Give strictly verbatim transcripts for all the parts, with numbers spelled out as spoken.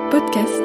podcast.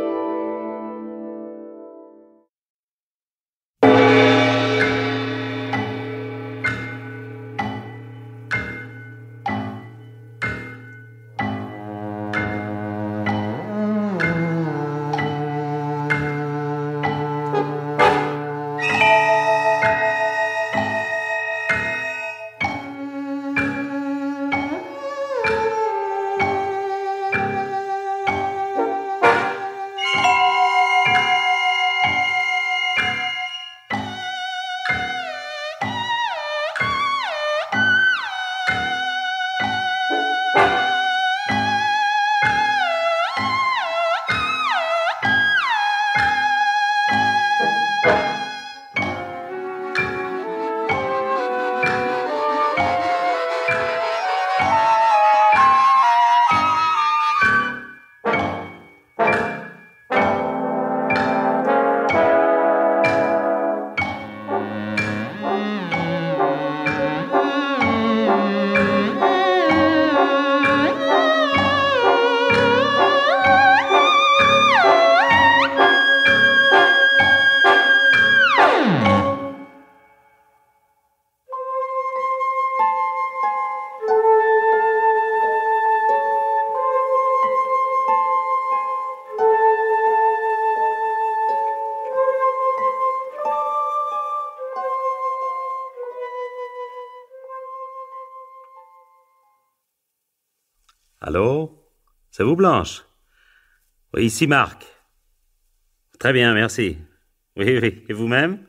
Allô? C'est vous, Blanche? Oui, ici Marc. Très bien, merci. Oui, oui. Et vous-même?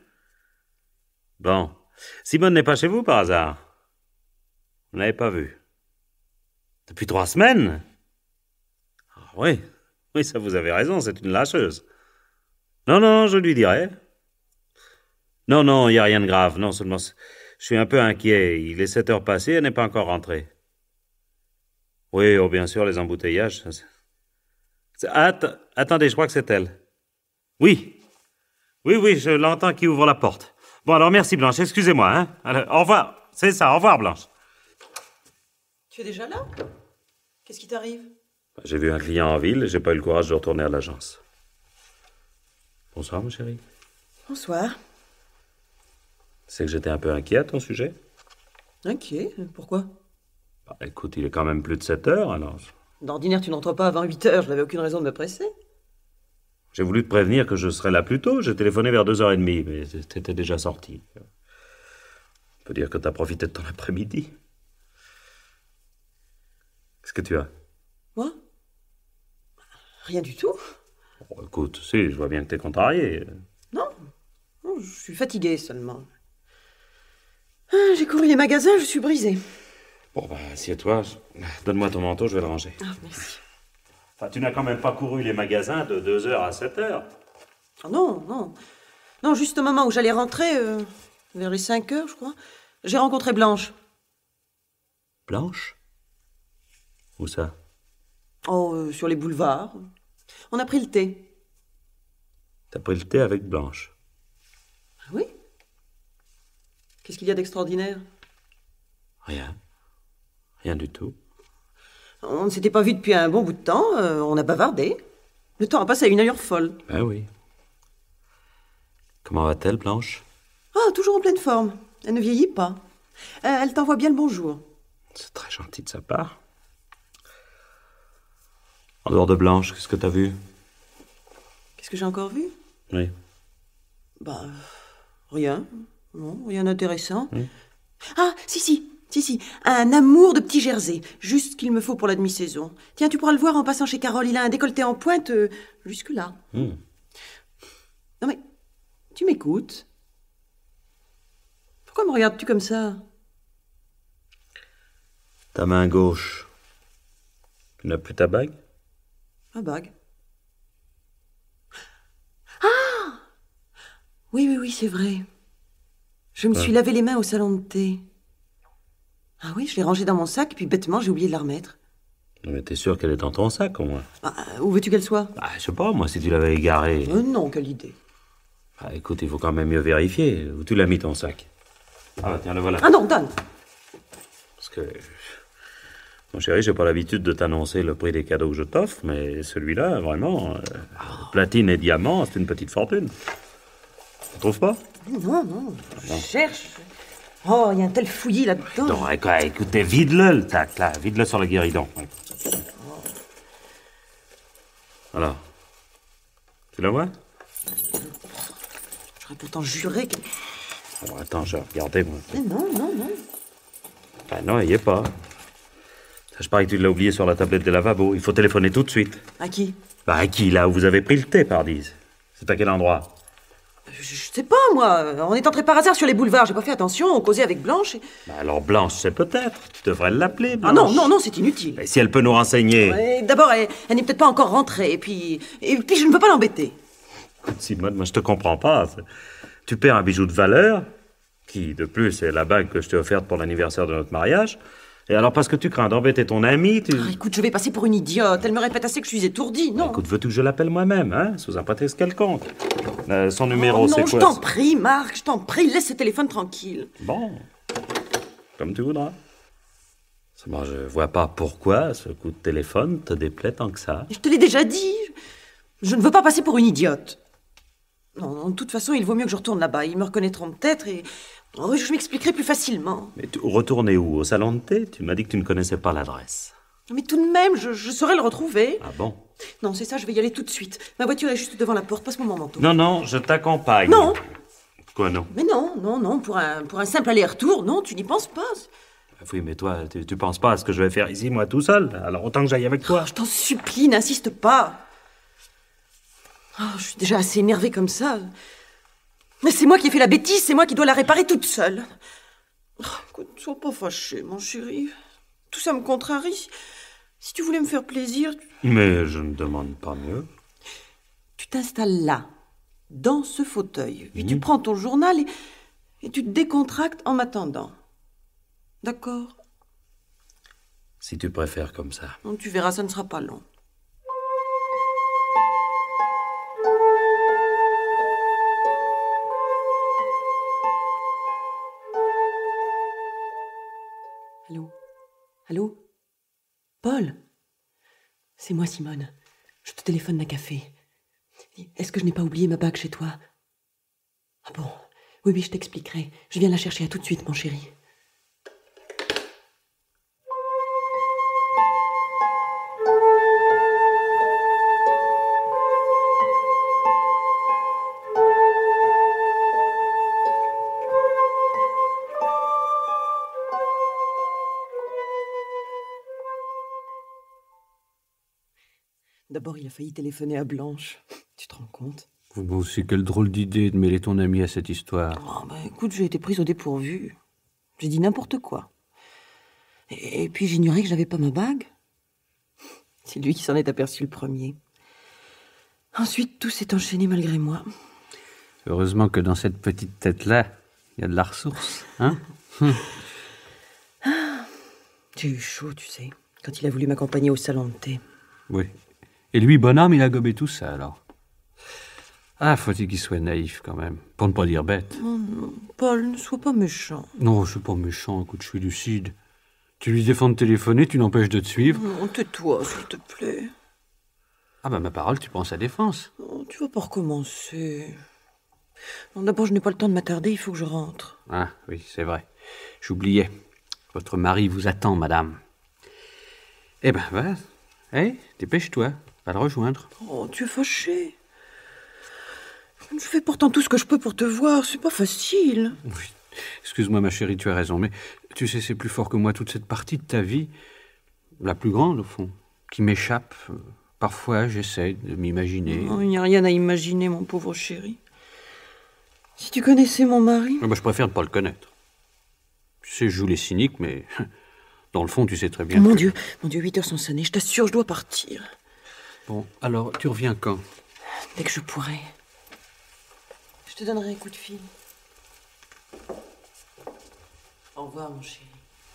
Bon. Simone n'est pas chez vous, par hasard? Vous ne l'avez pas vue? Depuis trois semaines? Ah, oui. Oui, ça, vous avez raison, c'est une lâcheuse. Non, non, je lui dirai. Non, non, il n'y a rien de grave. Non, seulement, je suis un peu inquiet. Il est sept heures passées, elle n'est pas encore rentrée. Oui, oh, bien sûr, les embouteillages. C'est... Att- attendez, je crois que c'est elle. Oui. Oui, oui, je l'entends qui ouvre la porte. Bon, alors merci, Blanche, excusez-moi. Hein. Alors, au revoir. C'est ça, au revoir, Blanche. Tu es déjà là? Qu'est-ce qui t'arrive? J'ai vu un client en ville et j'ai pas eu le courage de retourner à l'agence. Bonsoir, mon chéri. Bonsoir. C'est que j'étais un peu inquiet à ton sujet. Inquiet? Pourquoi? Bah, écoute, il est quand même plus de sept heures, alors... D'ordinaire, tu n'entres pas avant huit heures, je n'avais aucune raison de me presser. J'ai voulu te prévenir que je serais là plus tôt, j'ai téléphoné vers deux heures trente, mais t'étais déjà sorti. On peut dire que t'as profité de ton après-midi. Qu'est-ce que tu as? Moi? Rien du tout. Oh, écoute, si, je vois bien que t'es contrarié. Non, non, je suis fatiguée seulement. Ah, j'ai couru les magasins, je suis brisée. Bon, bah, assieds-toi. Donne-moi ton manteau, je vais le ranger. Ah, merci. Enfin, tu n'as quand même pas couru les magasins de deux heures à sept heures. Oh non, non. Non, juste au moment où j'allais rentrer, euh, vers les cinq heures, je crois, j'ai rencontré Blanche. Blanche? Où ça? Oh, euh, sur les boulevards. On a pris le thé. T'as pris le thé avec Blanche? Ah oui? Qu'est-ce qu'il y a d'extraordinaire? Rien. Rien du tout. On ne s'était pas vu depuis un bon bout de temps, euh, on a bavardé. Le temps a passé à une allure folle. Ben oui. Comment va-t-elle, Blanche? Ah, toujours en pleine forme. Elle ne vieillit pas. Euh, elle t'envoie bien le bonjour. C'est très gentil de sa part. En dehors de Blanche, qu'est-ce que t'as vu? Qu'est-ce que j'ai encore vu? Oui. Bah, rien. Non, rien d'intéressant. Oui. Ah, si, si. Si, si, un amour de petit jersey, juste ce qu'il me faut pour la demi-saison. Tiens, tu pourras le voir en passant chez Carole, il a un décolleté en pointe euh, jusque-là. Mmh. Non mais, tu m'écoutes? Pourquoi me regardes-tu comme ça? Ta main gauche. Tu n'as plus ta bague? Ma bague. Ah! Oui, oui, oui, c'est vrai. Je me Ouais. suis lavé les mains au salon de thé. Ah oui, je l'ai rangée dans mon sac, puis bêtement, j'ai oublié de la remettre. Mais t'es sûr qu'elle est dans ton sac, au moins? Ah, où veux-tu qu'elle soit? Bah, je sais pas, moi, si tu l'avais égarée... Euh, non, quelle idée. Bah, écoute, il faut quand même mieux vérifier. Où tu l'as mis, ton sac? Ah, tiens, le voilà. Ah non, donne. Parce que... Mon chéri, j'ai pas l'habitude de t'annoncer le prix des cadeaux que je t'offre, mais celui-là, vraiment, euh, platine et diamant, c'est une petite fortune. Tu trouves pas? Non, non, je cherche. Oh, il y a un tel fouillis là-dedans. Non, écoutez, vide-le, le tac, là, vide-le sur le guéridon. Alors, tu la vois? J'aurais pourtant juré que... Bon, attends, je vais regarder, moi. Mais non, non, non. Ben non, il y est pas. Je parie que tu l'as oublié sur la tablette des lavabos. Il faut téléphoner tout de suite. À qui? Bah, à qui, là où vous avez pris le thé, pardise? C'est à quel endroit? Je, je sais pas, moi. On est entré par hasard sur les boulevards. J'ai pas fait attention. On causait avec Blanche et... Bah alors, Blanche, c'est peut-être. Tu devrais l'appeler, Blanche. Ah non, non, non, c'est inutile. Mais si elle peut nous renseigner... Ouais, d'abord, elle, elle n'est peut-être pas encore rentrée. Et puis... Et puis, je ne veux pas l'embêter. Simone, moi, je te comprends pas. Tu perds un bijou de valeur, qui, de plus, est la bague que je t'ai offerte pour l'anniversaire de notre mariage. Et alors, parce que tu crains d'embêter ton amie, tu... Ah, écoute, je vais passer pour une idiote. Elle me répète assez que je suis étourdie, non? Écoute, veux-tu que je l'appelle moi-même, hein, sous un prétexte quelconque? Euh, son numéro, oh, c'est non, quoi? je t'en prie, Marc, je t'en prie, laisse ce téléphone tranquille. Bon, comme tu voudras. Moi, je vois pas pourquoi ce coup de téléphone te déplaît tant que ça. Je te l'ai déjà dit. Je ne veux pas passer pour une idiote. Non, non, de toute façon, il vaut mieux que je retourne là-bas. Ils me reconnaîtront peut-être et... Oh, je m'expliquerai plus facilement. Mais tu retournais où? Au salon de thé? Tu m'as dit que tu ne connaissais pas l'adresse. Mais tout de même, je, je saurais le retrouver. Ah bon? Non, c'est ça, je vais y aller tout de suite. Ma voiture est juste devant la porte, passe-moi mon manteau. Non, non, je t'accompagne. Non! Quoi, non? Mais non, non, non, pour un, pour un simple aller-retour, non, tu n'y penses pas. Oui, mais toi, tu, tu penses pas à ce que je vais faire ici, moi, tout seul? Alors autant que j'aille avec toi. Oh, je t'en supplie, n'insiste pas. Oh, je suis déjà assez énervée comme ça. Mais c'est moi qui ai fait la bêtise, c'est moi qui dois la réparer toute seule. Oh, écoute, sois pas fâché, mon chéri. Tout ça me contrarie. Si tu voulais me faire plaisir... Tu... Mais je ne demande pas mieux. Tu t'installes là, dans ce fauteuil. Puis mmh. tu prends ton journal et, et tu te décontractes en m'attendant. D'accord? Si tu préfères comme ça. Non, tu verras, ça ne sera pas long. Allô? Allô? Paul? C'est moi, Simone. Je te téléphone d'un café. Est-ce que je n'ai pas oublié ma bague chez toi? Ah bon? Oui, oui, je t'expliquerai. Je viens la chercher. À tout de suite, mon chéri. D'abord, il a failli téléphoner à Blanche. Tu te rends compte? Bon, c'est quelle drôle d'idée de mêler ton ami à cette histoire. Oh, bah, écoute, j'ai été prise au dépourvu. J'ai dit n'importe quoi. Et, et puis, j'ignorais que j'avais pas ma bague. C'est lui qui s'en est aperçu le premier. Ensuite, tout s'est enchaîné malgré moi. Heureusement que dans cette petite tête-là, il y a de la ressource, hein? J'ai eu chaud, tu sais, quand il a voulu m'accompagner au salon de thé. Oui. Et lui, bonhomme, il a gobé tout ça, alors. Ah, faut-il qu'il soit naïf, quand même, pour ne pas dire bête. Oh non, Paul, ne sois pas méchant. Non, je suis pas méchant, écoute, je suis lucide. Tu lui défends de téléphoner, tu l'empêches de te suivre. Non, tais-toi, s'il te plaît. Ah bah, ma parole, tu prends sa défense. Oh, tu vas pas recommencer. Non, d'abord, je n'ai pas le temps de m'attarder, il faut que je rentre. Ah, oui, c'est vrai. J'oubliais. Votre mari vous attend, madame. Eh ben, va. Hé, dépêche-toi. Va le rejoindre. Oh, tu es fâché. Je fais pourtant tout ce que je peux pour te voir, c'est pas facile. Oui. Excuse-moi, ma chérie, tu as raison, mais tu sais, c'est plus fort que moi toute cette partie de ta vie, la plus grande, au fond, qui m'échappe. Parfois, j'essaie de m'imaginer. Oh, il n'y a rien à imaginer, mon pauvre chéri. Si tu connaissais mon mari... Ah bah, je préfère ne pas le connaître. Tu sais, je joue les cyniques, mais dans le fond, tu sais très bien Mon que... Dieu, mon Dieu, huit heures sont sonnées, je t'assure, je dois partir. Bon, alors, tu reviens quand? Dès que je pourrai. Je te donnerai un coup de fil. Au revoir, mon chéri.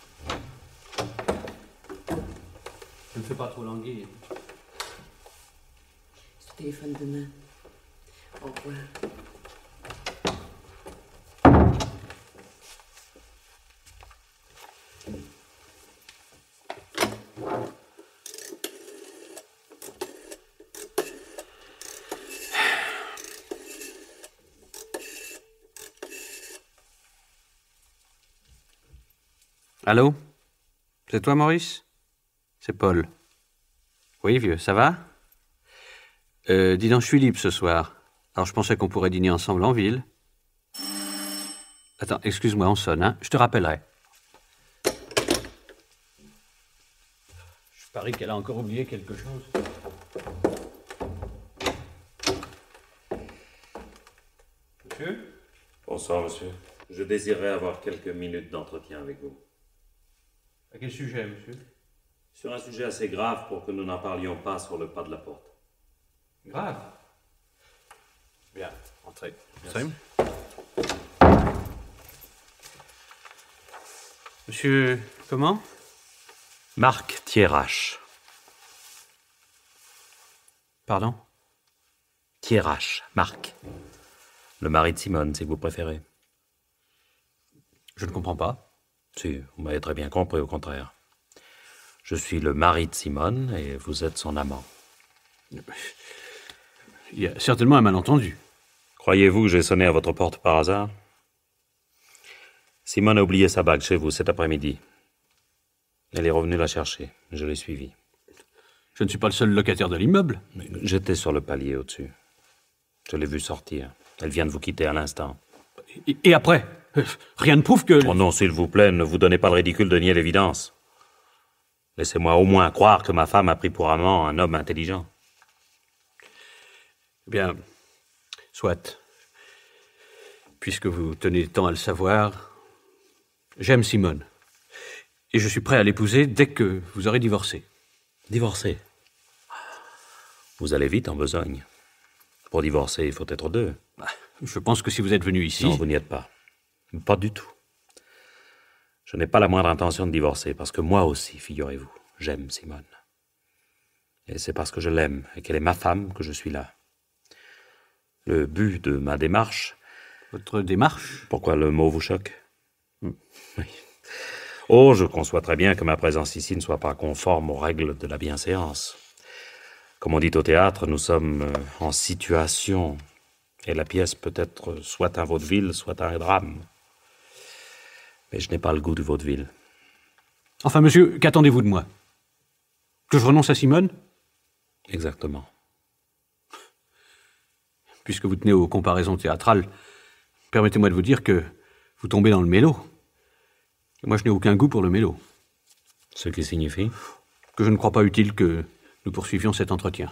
Ne me fais pas trop languir. Je te téléphone demain. Au revoir. Allô? C'est toi, Maurice? C'est Paul. Oui, vieux, ça va? Euh, dis donc, je suis libre ce soir. Alors, je pensais qu'on pourrait dîner ensemble en ville. Attends, excuse-moi, on sonne, hein? Je te rappellerai. Je parie qu'elle a encore oublié quelque chose. Monsieur? Bonsoir, monsieur. Je désirerais avoir quelques minutes d'entretien avec vous. À quel sujet, monsieur? Sur un sujet assez grave pour que nous n'en parlions pas sur le pas de la porte. Grave. Bien, entrez. Merci. Monsieur, comment? Marc Thiérache. Pardon? Thiérache, Marc. Le mari de Simone, si vous préférez. Je ne comprends pas. Si, vous m'avez très bien compris, au contraire. Je suis le mari de Simone et vous êtes son amant. Il y a certainement un malentendu. Croyez-vous que j'ai sonné à votre porte par hasard? Simone a oublié sa bague chez vous cet après-midi. Elle est revenue la chercher. Je l'ai suivie. Je ne suis pas le seul locataire de l'immeuble. J'étais sur le palier au-dessus. Je l'ai vue sortir. Elle vient de vous quitter à l'instant. Et, et après? Rien ne prouve que... Oh non, s'il vous plaît, ne vous donnez pas le ridicule de nier l'évidence. Laissez-moi au moins croire que ma femme a pris pour amant un homme intelligent. Eh bien, soit. Puisque vous tenez tant à le savoir, j'aime Simone. Et je suis prêt à l'épouser dès que vous aurez divorcé. Divorcer? Vous allez vite en besogne. Pour divorcer, il faut être deux. Bah, je pense que si vous êtes venu ici... Non, vous n'y êtes pas. Pas du tout. Je n'ai pas la moindre intention de divorcer, parce que moi aussi, figurez-vous, j'aime Simone. Et c'est parce que je l'aime et qu'elle est ma femme que je suis là. Le but de ma démarche... Votre démarche? Pourquoi le mot vous choque? Oui. Oh, je conçois très bien que ma présence ici ne soit pas conforme aux règles de la bienséance. Comme on dit au théâtre, nous sommes en situation, et la pièce peut être soit un vaudeville, soit un drame. Mais je n'ai pas le goût du vaudeville. Enfin, monsieur, qu'attendez-vous de moi? Que je renonce à Simone? Exactement. Puisque vous tenez aux comparaisons théâtrales, permettez-moi de vous dire que vous tombez dans le mélo. Et moi, je n'ai aucun goût pour le mélo. Ce qui signifie? Que je ne crois pas utile que nous poursuivions cet entretien.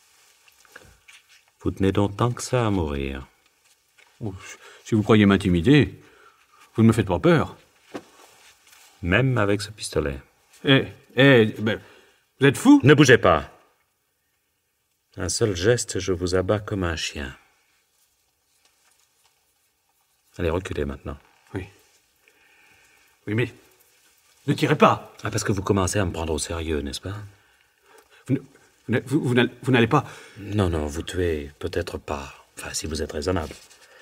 Vous tenez donc tant que ça à mourir? Oh, si vous croyez m'intimider, vous ne me faites pas peur. Même avec ce pistolet? Eh, eh, ben, vous êtes fou? Ne bougez pas. Un seul geste, je vous abats comme un chien. Allez, reculez maintenant. Oui. Oui, mais ne tirez pas. Ah, parce que vous commencez à me prendre au sérieux, n'est-ce pas? Vous, ne, vous, vous, vous n'allez pas... Non, non, vous tuez peut-être pas. Enfin, si vous êtes raisonnable.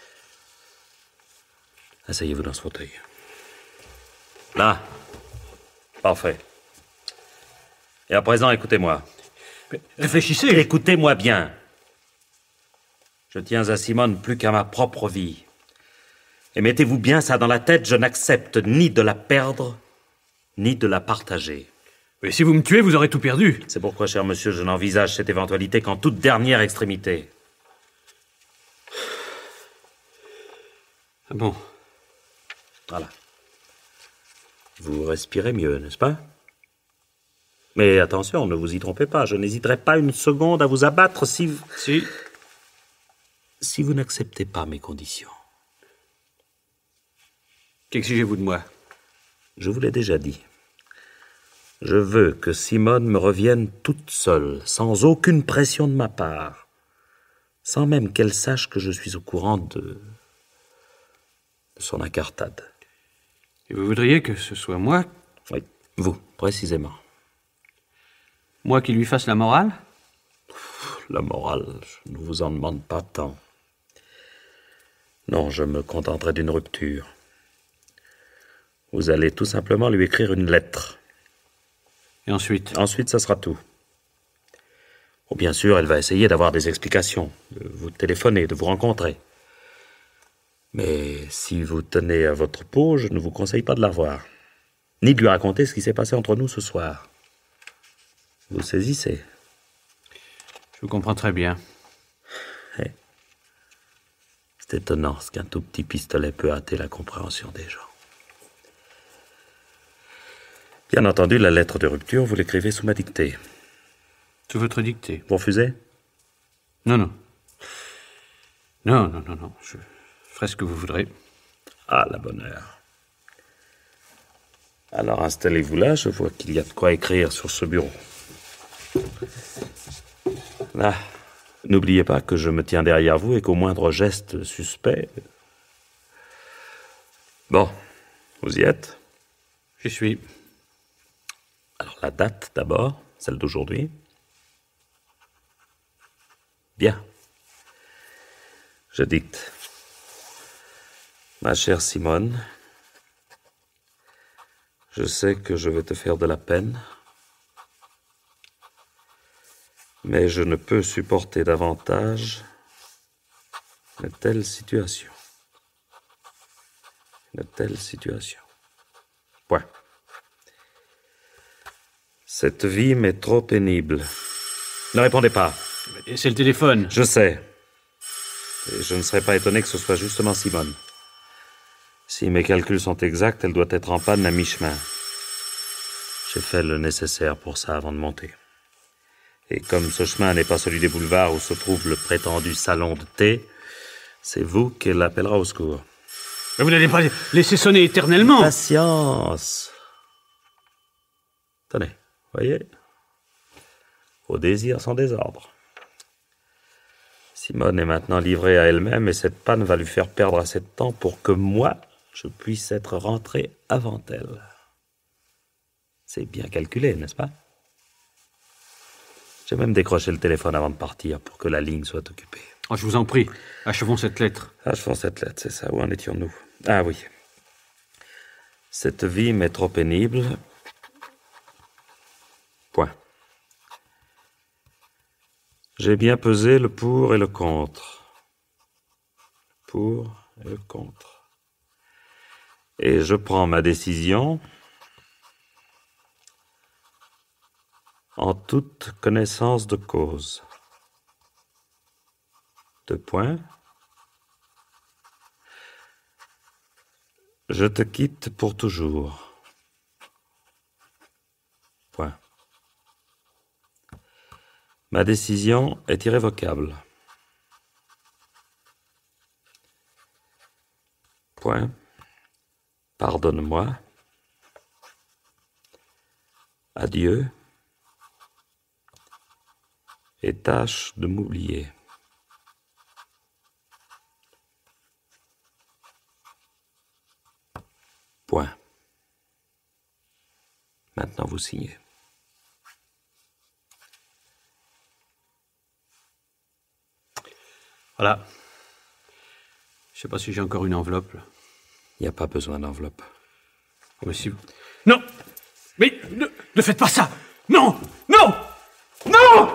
Asseyez-vous dans ce fauteuil. Là. Parfait. Et à présent, écoutez-moi. Mais réfléchissez. Écoutez-moi bien. Je tiens à Simone plus qu'à ma propre vie. Et mettez-vous bien ça dans la tête, je n'accepte ni de la perdre, ni de la partager. Mais si vous me tuez, vous aurez tout perdu. C'est pourquoi, cher monsieur, je n'envisage cette éventualité qu'en toute dernière extrémité. Ah bon. Voilà. Vous respirez mieux, n'est-ce pas? Mais attention, ne vous y trompez pas, je n'hésiterai pas une seconde à vous abattre si... vous- Si. Si vous n'acceptez pas mes conditions. Qu'exigez-vous de moi? Je vous l'ai déjà dit. Je veux que Simone me revienne toute seule, sans aucune pression de ma part, sans même qu'elle sache que je suis au courant de, de son incartade. Et vous voudriez que ce soit moi, Oui, vous, précisément. moi qui lui fasse la morale? La morale, je ne vous en demande pas tant. Non, je me contenterai d'une rupture. Vous allez tout simplement lui écrire une lettre. Et ensuite? Ensuite, ça sera tout. Bon, bien sûr, elle va essayer d'avoir des explications, de vous téléphoner, de vous rencontrer. Mais si vous tenez à votre peau, je ne vous conseille pas de la voir. ni de lui raconter ce qui s'est passé entre nous ce soir. Vous saisissez? Je vous comprends très bien. Hey. C'est étonnant ce qu'un tout petit pistolet peut hâter la compréhension des gens. Bien entendu, la lettre de rupture, vous l'écrivez sous ma dictée. Sous votre dictée. Vous refusez? Non, non. Non, non, non, non. Je ferai ce que vous voudrez. Ah, la bonne heure. Alors installez-vous là, je vois qu'il y a de quoi écrire sur ce bureau. Là, n'oubliez pas que je me tiens derrière vous et qu'au moindre geste suspect... Bon, vous y êtes? J'y suis. Alors la date d'abord, celle d'aujourd'hui. Bien. Je dicte. Ma chère Simone, je sais que je vais te faire de la peine, mais je ne peux supporter davantage une telle situation. Une telle situation. Point. Cette vie m'est trop pénible. Ne répondez pas. C'est le téléphone. Je sais. Et je ne serais pas étonné que ce soit justement Simone. Si mes calculs sont exacts, elle doit être en panne à mi-chemin. J'ai fait le nécessaire pour ça avant de monter. Et comme ce chemin n'est pas celui des boulevards où se trouve le prétendu salon de thé, c'est vous qu'elle appellera au secours. Mais vous n'allez pas laisser sonner éternellement. Patience. Tenez, voyez? Vos désirs sont désordre. Simone est maintenant livrée à elle-même et cette panne va lui faire perdre assez de temps pour que moi, je puisse être rentré avant elle. C'est bien calculé, n'est-ce pas? J'ai même décroché le téléphone avant de partir pour que la ligne soit occupée. Oh, je vous en prie, achevons cette lettre. Achevons cette lettre, c'est ça. Où en étions-nous? Ah oui. Cette vie m'est trop pénible. Point. J'ai bien pesé le pour et le contre. Pour et le contre. Et je prends ma décision en toute connaissance de cause. Deux points. Je te quitte pour toujours. Point. Ma décision est irrévocable. Point. Pardonne-moi. Adieu. Et tâche de m'oublier. Point. Maintenant, vous signez. Voilà. Je sais pas si j'ai encore une enveloppe. Il n'y a pas besoin d'enveloppe. Oh, mais si vous... Non! Mais ne, ne faites pas ça! Non! Non! Non!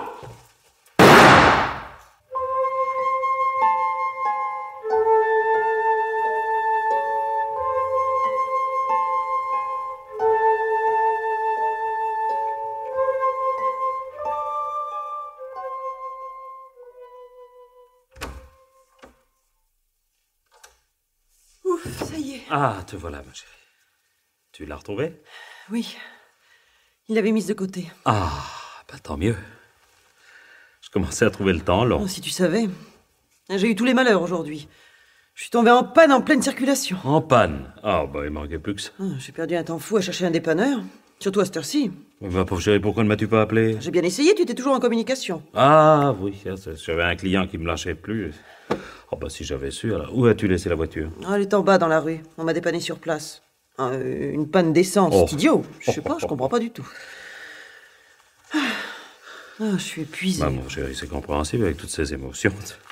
Ça y est. Ah, te voilà, ma chérie. Tu l'as retrouvée? Oui. Il l'avait mise de côté. Ah, bah tant mieux. Je commençais à trouver le temps long. Oh, si tu savais. J'ai eu tous les malheurs aujourd'hui. Je suis tombée en panne en pleine circulation. En panne? Ah, bah il manquait plus que ça. Ah, j'ai perdu un temps fou à chercher un dépanneur. Surtout à cette heure-ci. Ma pauvre chérie, pourquoi ne m'as-tu pas appelé? J'ai bien essayé, tu étais toujours en communication. Ah, oui, j'avais un client qui me lâchait plus. Oh, bah si j'avais su, alors. Où as-tu laissé la voiture? Ah, elle est en bas dans la rue. On m'a dépanné sur place. Ah, euh, une panne d'essence, Oh. c'est idiot. Je sais Oh, pas, oh, je comprends pas du tout. Ah, ah, je suis épuisée. Bah, mon chéri, c'est compréhensible avec toutes ces émotions.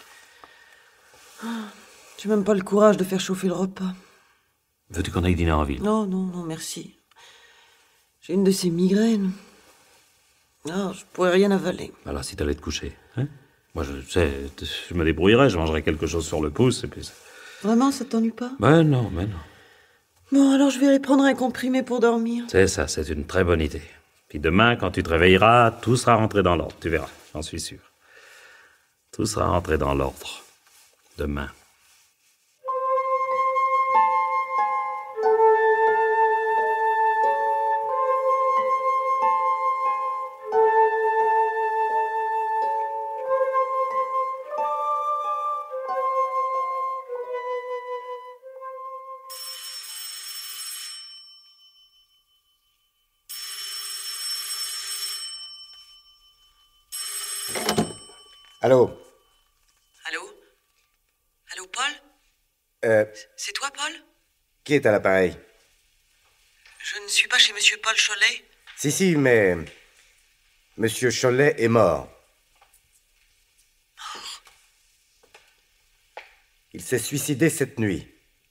J'ai même pas le courage de faire chauffer le repas. Veux-tu qu'on aille dîner en ville? Non, non, non, merci. J'ai une de ces migraines. Ah, je pourrais rien avaler. Alors, si t'allais te coucher, hein? Moi, je sais, je me débrouillerai, je mangerai quelque chose sur le pouce, et puis... Vraiment, ça t'ennuie pas? Ben non, mais non. Bon, alors je vais aller prendre un comprimé pour dormir. C'est ça, c'est une très bonne idée. Puis demain, quand tu te réveilleras, tout sera rentré dans l'ordre, tu verras, j'en suis sûr. Tout sera rentré dans l'ordre. Demain. Allô? Allô? Allô, Paul? Euh, C'est toi, Paul? qui est à l'appareil? Je ne suis pas chez Monsieur Paul Cholet. Si, si, mais... Monsieur Cholet est mort. Il s'est suicidé cette nuit.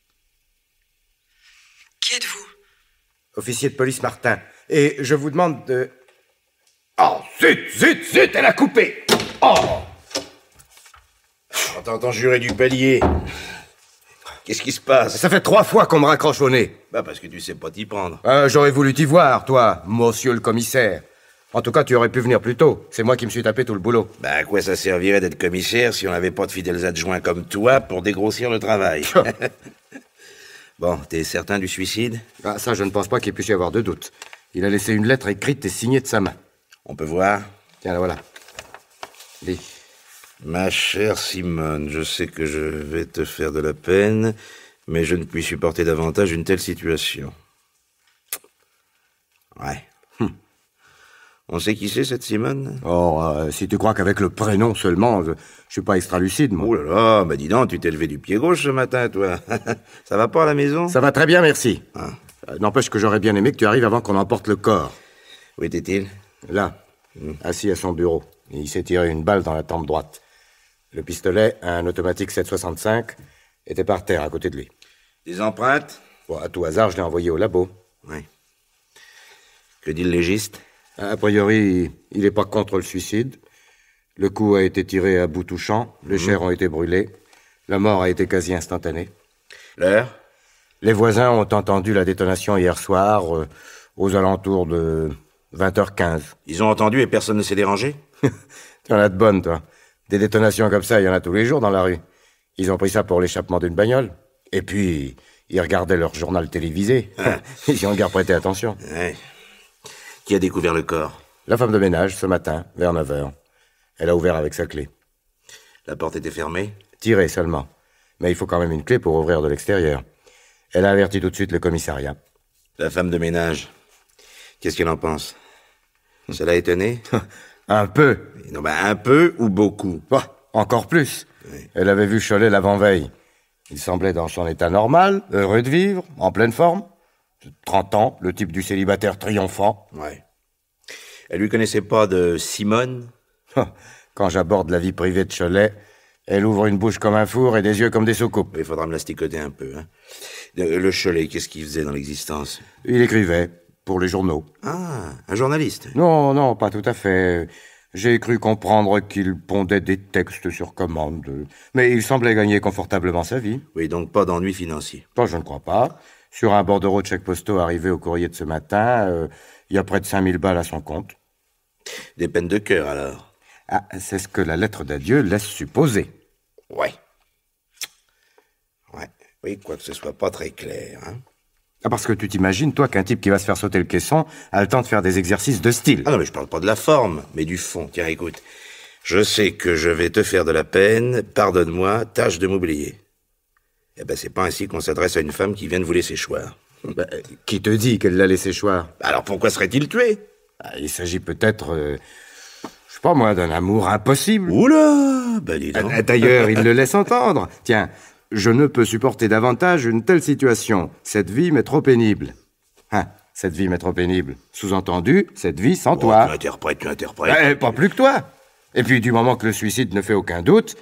Qui êtes-vous? Officier de police Martin. Et je vous demande de... Oh, zut, zut, zut, elle a coupé! Oh! On t'entend jurer du palier. Qu'est-ce qui se passe? Ça fait trois fois qu'on me raccroche au nez. Bah, parce que tu sais pas t'y prendre. Euh, j'aurais voulu t'y voir, toi, monsieur le commissaire. En tout cas, tu aurais pu venir plus tôt. C'est moi qui me suis tapé tout le boulot. Bah, à quoi ça servirait d'être commissaire si on n'avait pas de fidèles adjoints comme toi pour dégrossir le travail? Bon, t'es certain du suicide? Ah, ça, je ne pense pas qu'il puisse y avoir de doute. Il a laissé une lettre écrite et signée de sa main. On peut voir? Tiens, la voilà. Lis. Ma chère Simone, je sais que je vais te faire de la peine, mais je ne puis supporter davantage une telle situation. Ouais. Hum. On sait qui c'est, cette Simone? Oh, euh, si tu crois qu'avec le prénom seulement, je, je suis pas extra lucide, moi. Oh là là, bah dis donc, tu t'es levé du pied gauche ce matin, toi. Ça va pas à la maison? Ça va très bien, merci. Ah. Euh, N'empêche que j'aurais bien aimé que tu arrives avant qu'on emporte le corps. Où était-il? Là, assis à son bureau. Et il s'est tiré une balle dans la tempe droite. Le pistolet, un automatique sept soixante-cinq, était par terre à côté de lui. Des empreintes? Bon, à tout hasard, je l'ai envoyé au labo. Oui. Que dit le légiste? A priori, il n'est pas contre le suicide. Le coup a été tiré à bout touchant, les chairs ont été brûlées, la mort a été quasi instantanée. L'heure? Les voisins ont entendu la détonation hier soir, euh, aux alentours de vingt heures quinze. Ils ont entendu et personne ne s'est dérangé? Tu en as de bonnes, toi. Des détonations comme ça, il y en a tous les jours dans la rue. Ils ont pris ça pour l'échappement d'une bagnole. Et puis, ils regardaient leur journal télévisé. Ah. Ils y ont guère prêté attention. Ouais. Qui a découvert le corps? La femme de ménage, ce matin, vers neuf heures. Elle a ouvert avec sa clé. La porte était fermée? Tirée seulement. Mais il faut quand même une clé pour ouvrir de l'extérieur. Elle a averti tout de suite le commissariat. La femme de ménage, qu'est-ce qu'elle en pense? Ça l'a étonnée? Un peu. Non, ben un peu ou beaucoup? Bah, encore plus. Oui. Elle avait vu Cholet l'avant-veille. Il semblait dans son état normal, heureux de vivre, en pleine forme. trente ans, le type du célibataire triomphant. Ouais. Elle lui connaissait pas de Simone? Quand j'aborde la vie privée de Cholet, elle ouvre une bouche comme un four et des yeux comme des soucoupes. Il faudra me l'asticoter un peu, hein. Le, le Cholet, qu'est-ce qu'il faisait dans l'existence? Il écrivait, pour les journaux. Ah, un journaliste? Non, non, pas tout à fait. J'ai cru comprendre qu'il pondait des textes sur commande. Mais il semblait gagner confortablement sa vie. Oui, donc pas d'ennui financier. Bon, je ne crois pas. Sur un bordereau de chèques postaux arrivé au courrier de ce matin, euh, il y a près de cinq mille balles à son compte. Des peines de cœur, alors? Ah, c'est ce que la lettre d'adieu laisse supposer. Ouais. Ouais. Oui, quoique ce soit pas très clair, hein. Ah, parce que tu t'imagines, toi, qu'un type qui va se faire sauter le caisson a le temps de faire des exercices de style. Ah non, mais je parle pas de la forme, mais du fond. Tiens, écoute. Je sais que je vais te faire de la peine, pardonne-moi, tâche de m'oublier. Eh ben, c'est pas ainsi qu'on s'adresse à une femme qui vient de vous laisser choir. Bah, qui te dit qu'elle l'a laissé choir? Alors pourquoi serait-il tué? Ah, il s'agit peut-être, euh, je sais pas moi, d'un amour impossible. Oula, ben dis donc. Ah, D'ailleurs, il le laisse entendre. Tiens, je ne peux supporter davantage une telle situation. Cette vie m'est trop pénible. Hein, cette vie m'est trop pénible. Sous-entendu, cette vie sans Oh, toi. tu interprètes, tu interprètes. Eh, pas plus que toi. Et puis, du moment que le suicide ne fait aucun doute...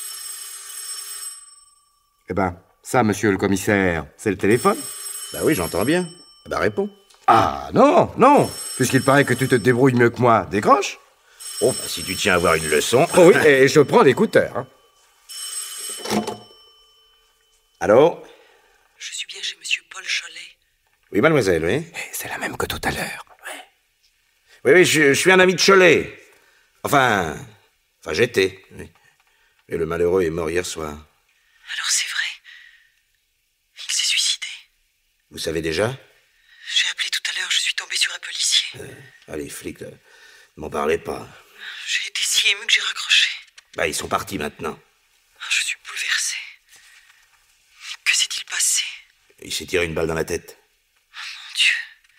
Eh ben, ça, monsieur le commissaire, c'est le téléphone? Bah oui, j'entends bien. Bah réponds. Ah, non, non. Puisqu'il paraît que tu te débrouilles mieux que moi, décroche. Oh, bah si tu tiens à avoir une leçon... Oh oui, et je prends l'écouteur. Hein. Allô? Je suis bien chez Monsieur Paul Cholet. Oui, mademoiselle, oui. C'est la même que tout à l'heure. Oui, oui, je, je suis un ami de Cholet. Enfin... Enfin, j'étais, oui. Et le malheureux est mort hier soir. Alors c'est vrai. Il s'est suicidé. Vous savez déjà? J'ai appelé tout à l'heure, je suis tombée sur un policier. euh, Allez, flics, ne m'en parlez pas. J'ai été si émue que j'ai raccroché. Bah, ils sont partis maintenant. Je suis bouleversée. Que s'est-il passé? Il s'est tiré une balle dans la tête. Mon Dieu.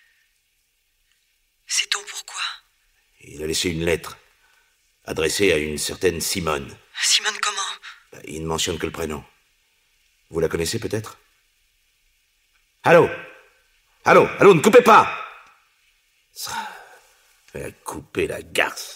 Sait-on pourquoi? Il a laissé une lettre, adressée à une certaine Simone. Simone comment? Bah, il ne mentionne que le prénom. Vous la connaissez peut-être? Allô? Allô? Allô, ne coupez pas! Ça... Elle a coupé la garce.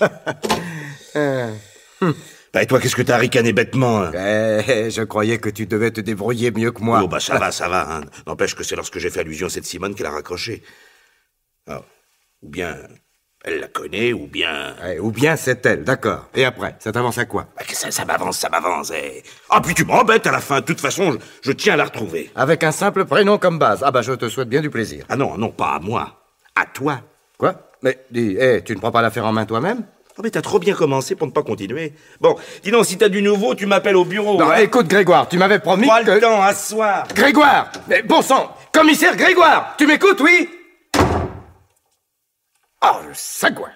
Bah, et toi, qu'est-ce que t'as ricané bêtement, hein? Eh, je croyais que tu devais te débrouiller mieux que moi. Oh, bah, ça va, ça va, hein. N'empêche que c'est lorsque j'ai fait allusion à cette Simone qu'elle a raccroché. Alors, ou bien elle la connaît, ou bien... Eh, ou bien c'est elle, d'accord. Et après, ça t'avance à quoi? Bah, que ça, ça m'avance, ça m'avance, eh. Ah, puis tu m'embêtes à la fin. De toute façon, je, je tiens à la retrouver. Avec un simple prénom comme base. Ah bah, je te souhaite bien du plaisir. Ah non, non, pas à moi. À toi. Quoi? Mais, dis, eh, tu ne prends pas l'affaire en main toi-même? Oh, mais t'as trop bien commencé pour ne pas continuer. Bon, dis donc, si t'as du nouveau, tu m'appelles au bureau. Non, hein. écoute, Grégoire, tu m'avais promis Prends que... le temps, à ce soir. Grégoire! Mais bon sang! Commissaire Grégoire! Tu m'écoutes, oui? Oh, le sagouin!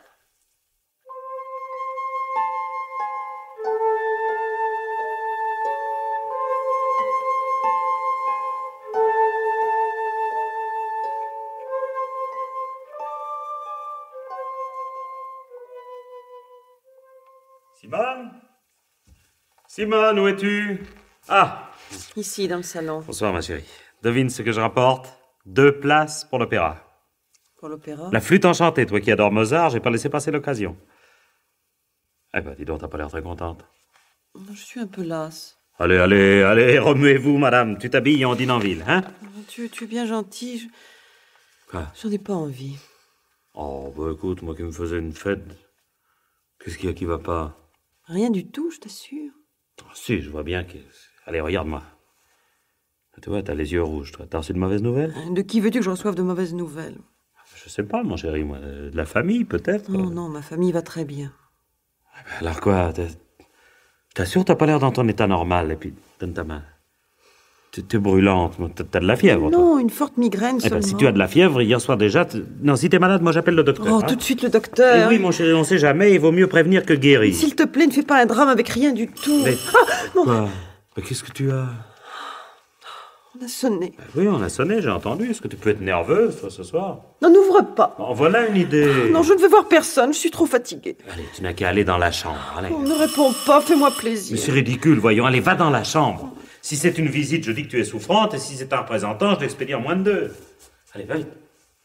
Simone? Simone, où es-tu? Ah! Ici, dans le salon. Bonsoir, ma chérie. Devine ce que je rapporte? Deux places pour l'opéra. Pour l'opéra? La flûte enchantée, toi qui adores Mozart, j'ai pas laissé passer l'occasion. Eh ben, dis donc, t'as pas l'air très contente. Je suis un peu lasse. Allez, allez, allez, remuez-vous, madame. Tu t'habilles et on dîne en ville, hein? Tu, tu es bien gentil. Je... Quoi? J'en ai pas envie. Oh, bah écoute, moi qui me faisais une fête. Qu'est-ce qu'il y a qui va pas? Rien du tout, je t'assure. Ah, si, je vois bien que... Allez, regarde-moi. Tu vois, t'as les yeux rouges, toi. T'as reçu de mauvaises nouvelles? De qui veux-tu que je reçoive de mauvaises nouvelles? Je sais pas, mon chéri, moi. De la famille, peut-être? Non, non, ma famille va très bien. Alors quoi? T'assures, t'as pas l'air dans ton état normal. Et puis, donne ta main. T'es brûlante. T'as de la fièvre, toi? Non, une forte migraine Eh seulement. ben, si tu as de la fièvre, hier soir déjà... t- Non, si t'es malade, moi j'appelle le docteur. Oh, hein. tout de suite le Eh docteur. oui, mon chéri, on sait jamais. Il vaut mieux prévenir que guérir. S'il te plaît, ne fais pas un drame avec rien du tout. Mais... Ah, non, Quoi? Mais qu'est-ce que tu as? on a sonné. Ben oui, on a sonné, j'ai entendu. Est-ce que tu peux être nerveuse, toi, ce soir? Non, n'ouvre pas. En voilà une idée. Non, je ne veux voir personne, je suis trop fatiguée. Allez, tu n'as qu'à aller dans la chambre. Allez. On ne répond pas, fais-moi Mais plaisir. c'est ridicule, voyons. Allez, va dans la chambre. Si c'est une visite, je dis que tu es souffrante, et si c'est un représentant, je l'expédie en moins de deux. Allez, va vite.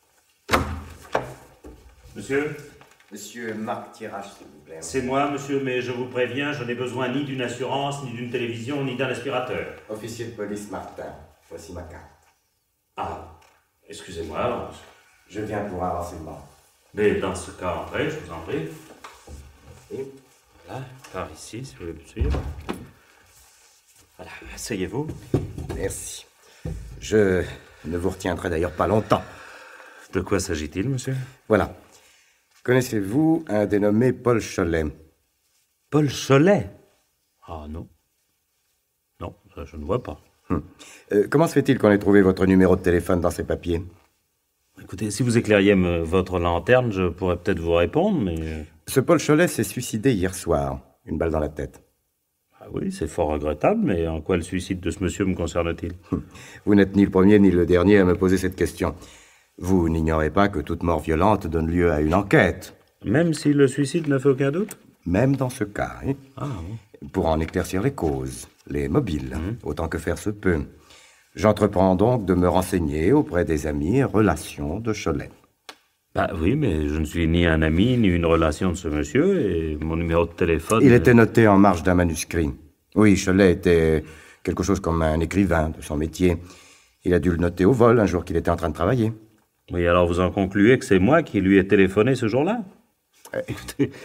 Monsieur? Monsieur Marc Tirage, s'il vous plaît. C'est moi, monsieur, mais je vous préviens, je n'ai besoin ni d'une assurance, ni d'une télévision, ni d'un aspirateur. Officier de police Martin, voici ma carte. Ah, excusez-moi, alors. Je viens pour un renseignement. Mais dans ce cas, entrez, je vous en prie. Voilà, par ici, si vous voulez me suivre. Voilà, asseyez-vous. Merci. Je ne vous retiendrai d'ailleurs pas longtemps. De quoi s'agit-il, monsieur? Voilà. Connaissez-vous un dénommé Paul Cholet? Paul Cholet? Ah, non. Non, ça, je ne vois pas. Hum. Euh, comment se fait-il qu'on ait trouvé votre numéro de téléphone dans ces papiers? Écoutez, si vous éclairiez me- votre lanterne, je pourrais peut-être vous répondre, mais... Ce Paul Cholet s'est suicidé hier soir. Une balle dans la tête. Ah oui, c'est fort regrettable, mais en quoi le suicide de ce monsieur me concerne-t-il? Vous n'êtes ni le premier ni le dernier à me poser cette question. Vous n'ignorez pas que toute mort violente donne lieu à une enquête. Même si le suicide ne fait aucun doute? Même dans ce cas, hein, Ah, oui. pour en éclaircir les causes, les mobiles, autant que faire se peut. J'entreprends donc de me renseigner auprès des amis et relations de Cholet. Bah oui, mais je ne suis ni un ami, ni une relation de ce monsieur, et mon numéro de téléphone... Il était noté en marge d'un manuscrit. Oui, Cholet était quelque chose comme un écrivain de son métier. Il a dû le noter au vol un jour qu'il était en train de travailler. Oui, alors vous en concluez que c'est moi qui lui ai téléphoné ce jour-là? Euh, Écoutez,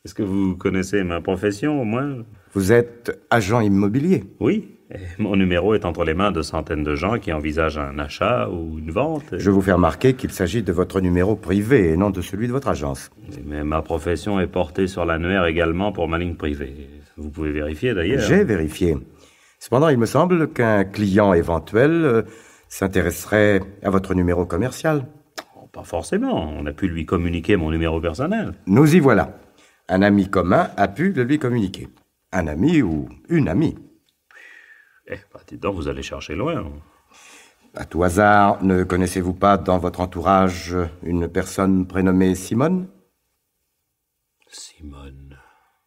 Est-ce que vous connaissez ma profession, au moins? Vous êtes agent immobilier? Oui. Et mon numéro est entre les mains de centaines de gens qui envisagent un achat ou une vente. Je vous fais remarquer qu'il s'agit de votre numéro privé et non de celui de votre agence. Mais ma profession est portée sur l'annuaire également pour ma ligne privée. Vous pouvez vérifier d'ailleurs. J'ai vérifié. Cependant, il me semble qu'un client éventuel euh, s'intéresserait à votre numéro commercial. Oh, pas forcément. On a pu lui communiquer mon numéro personnel. Nous y voilà. Un ami commun a pu le lui communiquer. Un ami ou une amie. Eh, bah, dites donc, vous allez chercher loin. À tout hasard, ne connaissez-vous pas dans votre entourage une personne prénommée Simone? Simone.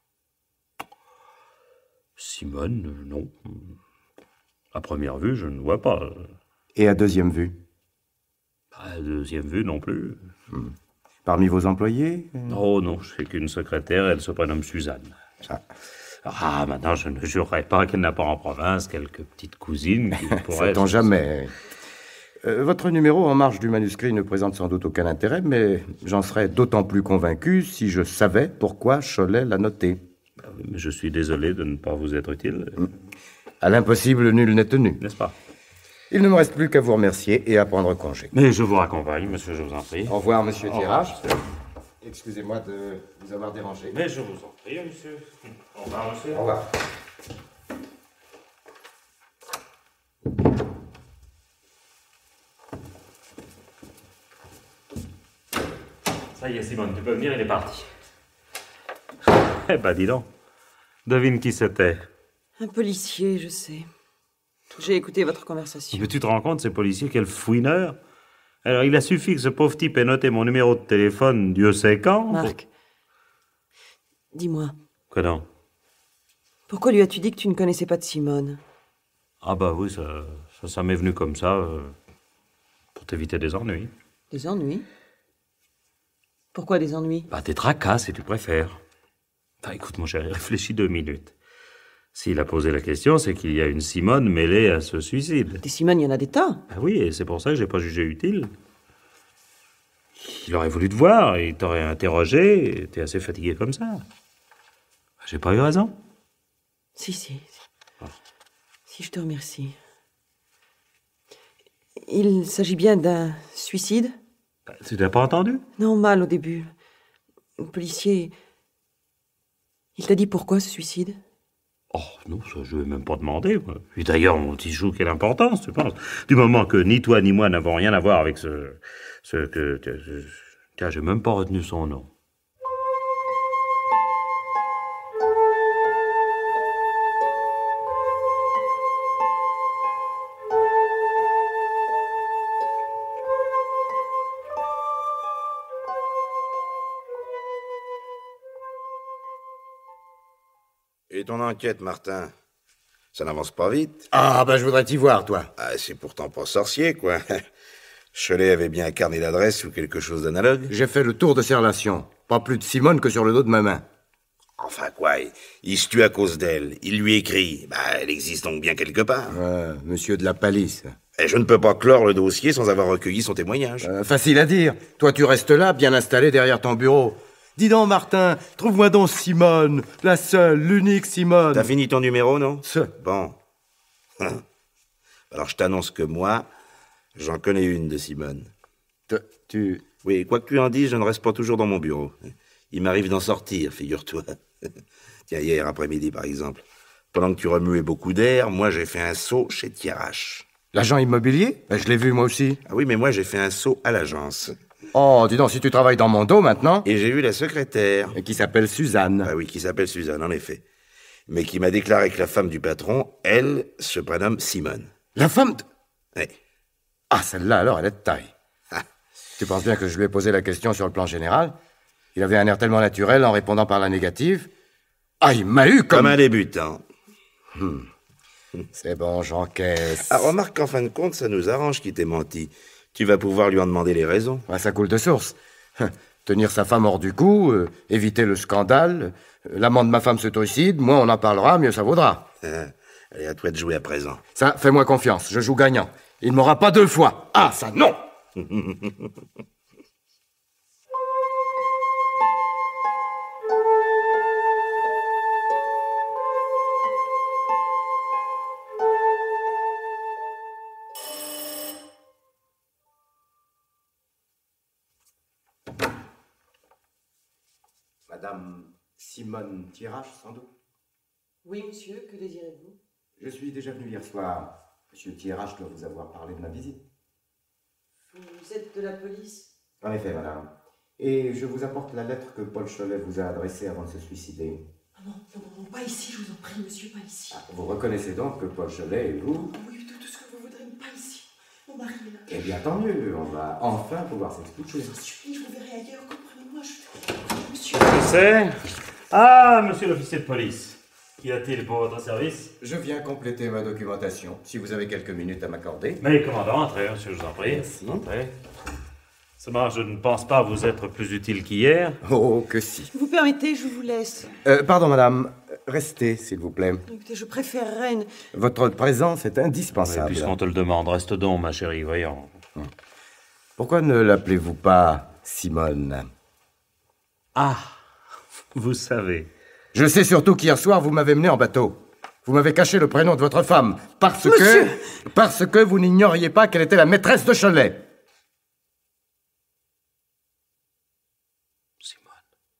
Simone, non. À première vue, je ne vois pas. Et à deuxième vue? À deuxième vue, non plus. Hmm. Parmi vos employés? Oh non, je sais qu'une secrétaire, elle se prénomme Suzanne. Ça. Ah, maintenant, je ne jurerais pas qu'elle n'a pas en province quelques petites cousines qui pourraient... Sait-on jamais. Euh, votre numéro en marge du manuscrit ne présente sans doute aucun intérêt, mais j'en serais d'autant plus convaincu si je savais pourquoi Cholet l'a noté. Mais je suis désolé de ne pas vous être utile. À l'impossible, nul n'est tenu. N'est-ce pas? Il ne me reste plus qu'à vous remercier et à prendre congé. Mais je vous raccompagne, monsieur, je vous en prie. Au revoir, monsieur Thiérache. Au revoir. Excusez-moi de vous avoir dérangé. Mais je vous en prie, monsieur. Au revoir, monsieur. Au revoir. Ça y est, Simone, tu peux venir, il est parti. Eh ben, dis donc. Devine qui c'était. Un policier, je sais. J'ai écouté votre conversation. Mais tu te rends compte, ces policiers, quel fouineur. Alors, il a suffi que ce pauvre type ait noté mon numéro de téléphone, Dieu sait quand. Marc, dis-moi, Quoi donc? pourquoi lui as-tu dit que tu ne connaissais pas de Simone? Ah bah oui, ça, ça, ça m'est venu comme ça, euh, pour t'éviter des ennuis. Des ennuis? Pourquoi des ennuis? Bah, des tracas, si tu préfères. Bah, écoute, mon chéri, réfléchis deux minutes. S'il a posé la question, c'est qu'il y a une Simone mêlée à ce suicide. Des Simone, il y en a des tas. Ah oui, et c'est pour ça que j'ai pas jugé utile. Il aurait voulu te voir, il t'aurait interrogé, et t'es assez fatigué comme ça. J'ai pas eu raison? Si, si. Si, je te remercie. Il s'agit bien d'un suicide? Bah, tu n'as pas entendu? Non, mal au début. Le policier... Il t'a dit pourquoi ce suicide? Oh, non, ça, je vais même pas demander. Moi. Et d'ailleurs, on t'y joue quelle importance, tu penses? Du moment que ni toi ni moi n'avons rien à voir avec ce... ce que... Tiens, j'ai même pas retenu son nom. Et ton enquête, Martin? Ça n'avance pas vite? Ah, ben je voudrais t'y voir, toi. Ah, c'est pourtant pas sorcier, quoi. Cholet avait bien un carnet d'adresse ou quelque chose d'analogue? J'ai fait le tour de ses relations. Pas plus de Simone que sur le dos de ma main. Enfin, quoi, il, il se tue à cause d'elle. Il lui écrit. Bah, elle existe donc bien quelque part. Euh, monsieur de la Palisse. Et je ne peux pas clore le dossier sans avoir recueilli son témoignage. Euh, facile à dire. Toi, tu restes là, bien installé derrière ton bureau. Dis donc, Martin, trouve-moi donc Simone. La seule, l'unique Simone. T'as fini ton numéro, non? Ce. Bon. Alors, je t'annonce que moi, j'en connais une de Simone. Te- Tu... Oui, quoi que tu en dises, je ne reste pas toujours dans mon bureau. Il m'arrive d'en sortir, figure-toi. Tiens, hier après-midi, par exemple. Pendant que tu remuais beaucoup d'air, moi, j'ai fait un saut chez Thiérache. L'agent immobilier? Ben, je l'ai vu, moi aussi. Ah oui, mais moi, j'ai fait un saut à l'agence. Oh, dis donc, si tu travailles dans mon dos maintenant... Et j'ai vu la secrétaire. Et qui s'appelle Suzanne. Ah oui, qui s'appelle Suzanne, en effet. Mais qui m'a déclaré que la femme du patron, elle, se prénomme Simone. La femme de... Oui. Ah, celle-là, alors, elle est de taille. Ah. Tu penses bien que je lui ai posé la question sur le plan général? Il avait un air tellement naturel en répondant par la négative. Ah, il m'a eu comme... Comme un débutant. Hmm. C'est bon, j'encaisse. Ah, remarque qu'en fin de compte, ça nous arrange qu'il t'ait menti. Tu vas pouvoir lui en demander les raisons. Ah, ça coule de source. Tenir sa femme hors du coup, euh, éviter le scandale. Euh, L'amant de ma femme se suicide, moins on en parlera, mieux ça vaudra. Ah, allez, à toi de jouer à présent. Ça, fais-moi confiance, je joue gagnant. Il ne m'aura pas deux fois. Ah, ça, non! Madame Simone Thiérache, sans doute. Oui, monsieur, que désirez-vous? Je suis déjà venu hier soir. Monsieur Thiérache doit vous avoir parlé de ma visite. Vous êtes de la police? En effet, madame. Et je vous apporte la lettre que Paul Cholet vous a adressée avant de se suicider. Non, non, non, pas ici, je vous en prie, monsieur, pas ici. Ah, vous reconnaissez donc que Paul Cholet et vous... Oui, tout, tout ce que vous voudrez, mais pas ici. Mon mari est là. Eh bien, tant mieux. On va enfin pouvoir s'expliquer. Je vous en supplie, je vous verrai ailleurs, comprenez-moi, je... Monsieur... Que c'est? Ah, monsieur l'officier de police. Qu'y a-t-il pour votre service? Je viens compléter ma documentation, si vous avez quelques minutes à m'accorder. Mais commandant, entrez, monsieur, je vous en prie. Merci. Entrez. Seulement, je ne pense pas vous être plus utile qu'hier. Oh, que si. Si vous permettez, je vous laisse. Euh, pardon, madame. Restez, s'il vous plaît. Écoutez, je préférerais une... Votre présence est Mais indispensable. puisqu'on te le demande, reste donc, ma chérie, voyons. Pourquoi ne l'appelez-vous pas Simone? Ah, vous savez. Je sais surtout qu'hier soir, vous m'avez mené en bateau. Vous m'avez caché le prénom de votre femme, parce Monsieur que... Parce que vous n'ignoriez pas qu'elle était la maîtresse de Cholet. Simone.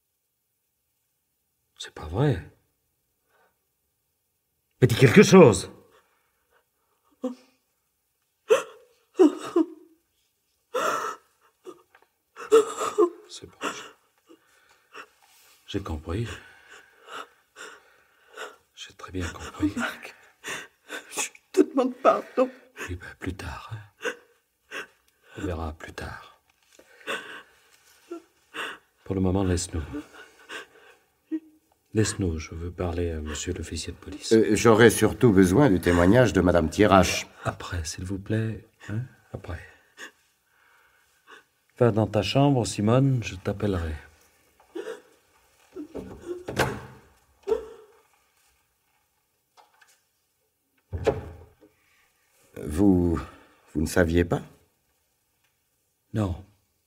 C'est pas vrai. Mais dis quelque chose. C'est bon. J'ai compris. J'ai très bien compris. Marc, je te demande pardon. Oui, ben, plus tard. Hein. On verra plus tard. Pour le moment, laisse-nous. Laisse-nous, je veux parler à monsieur l'officier de police. Euh, J'aurais surtout besoin du témoignage de madame Thiérache. Après, s'il vous plaît. Hein? Après. Va dans ta chambre, Simone, je t'appellerai. Vous... vous ne saviez pas? Non.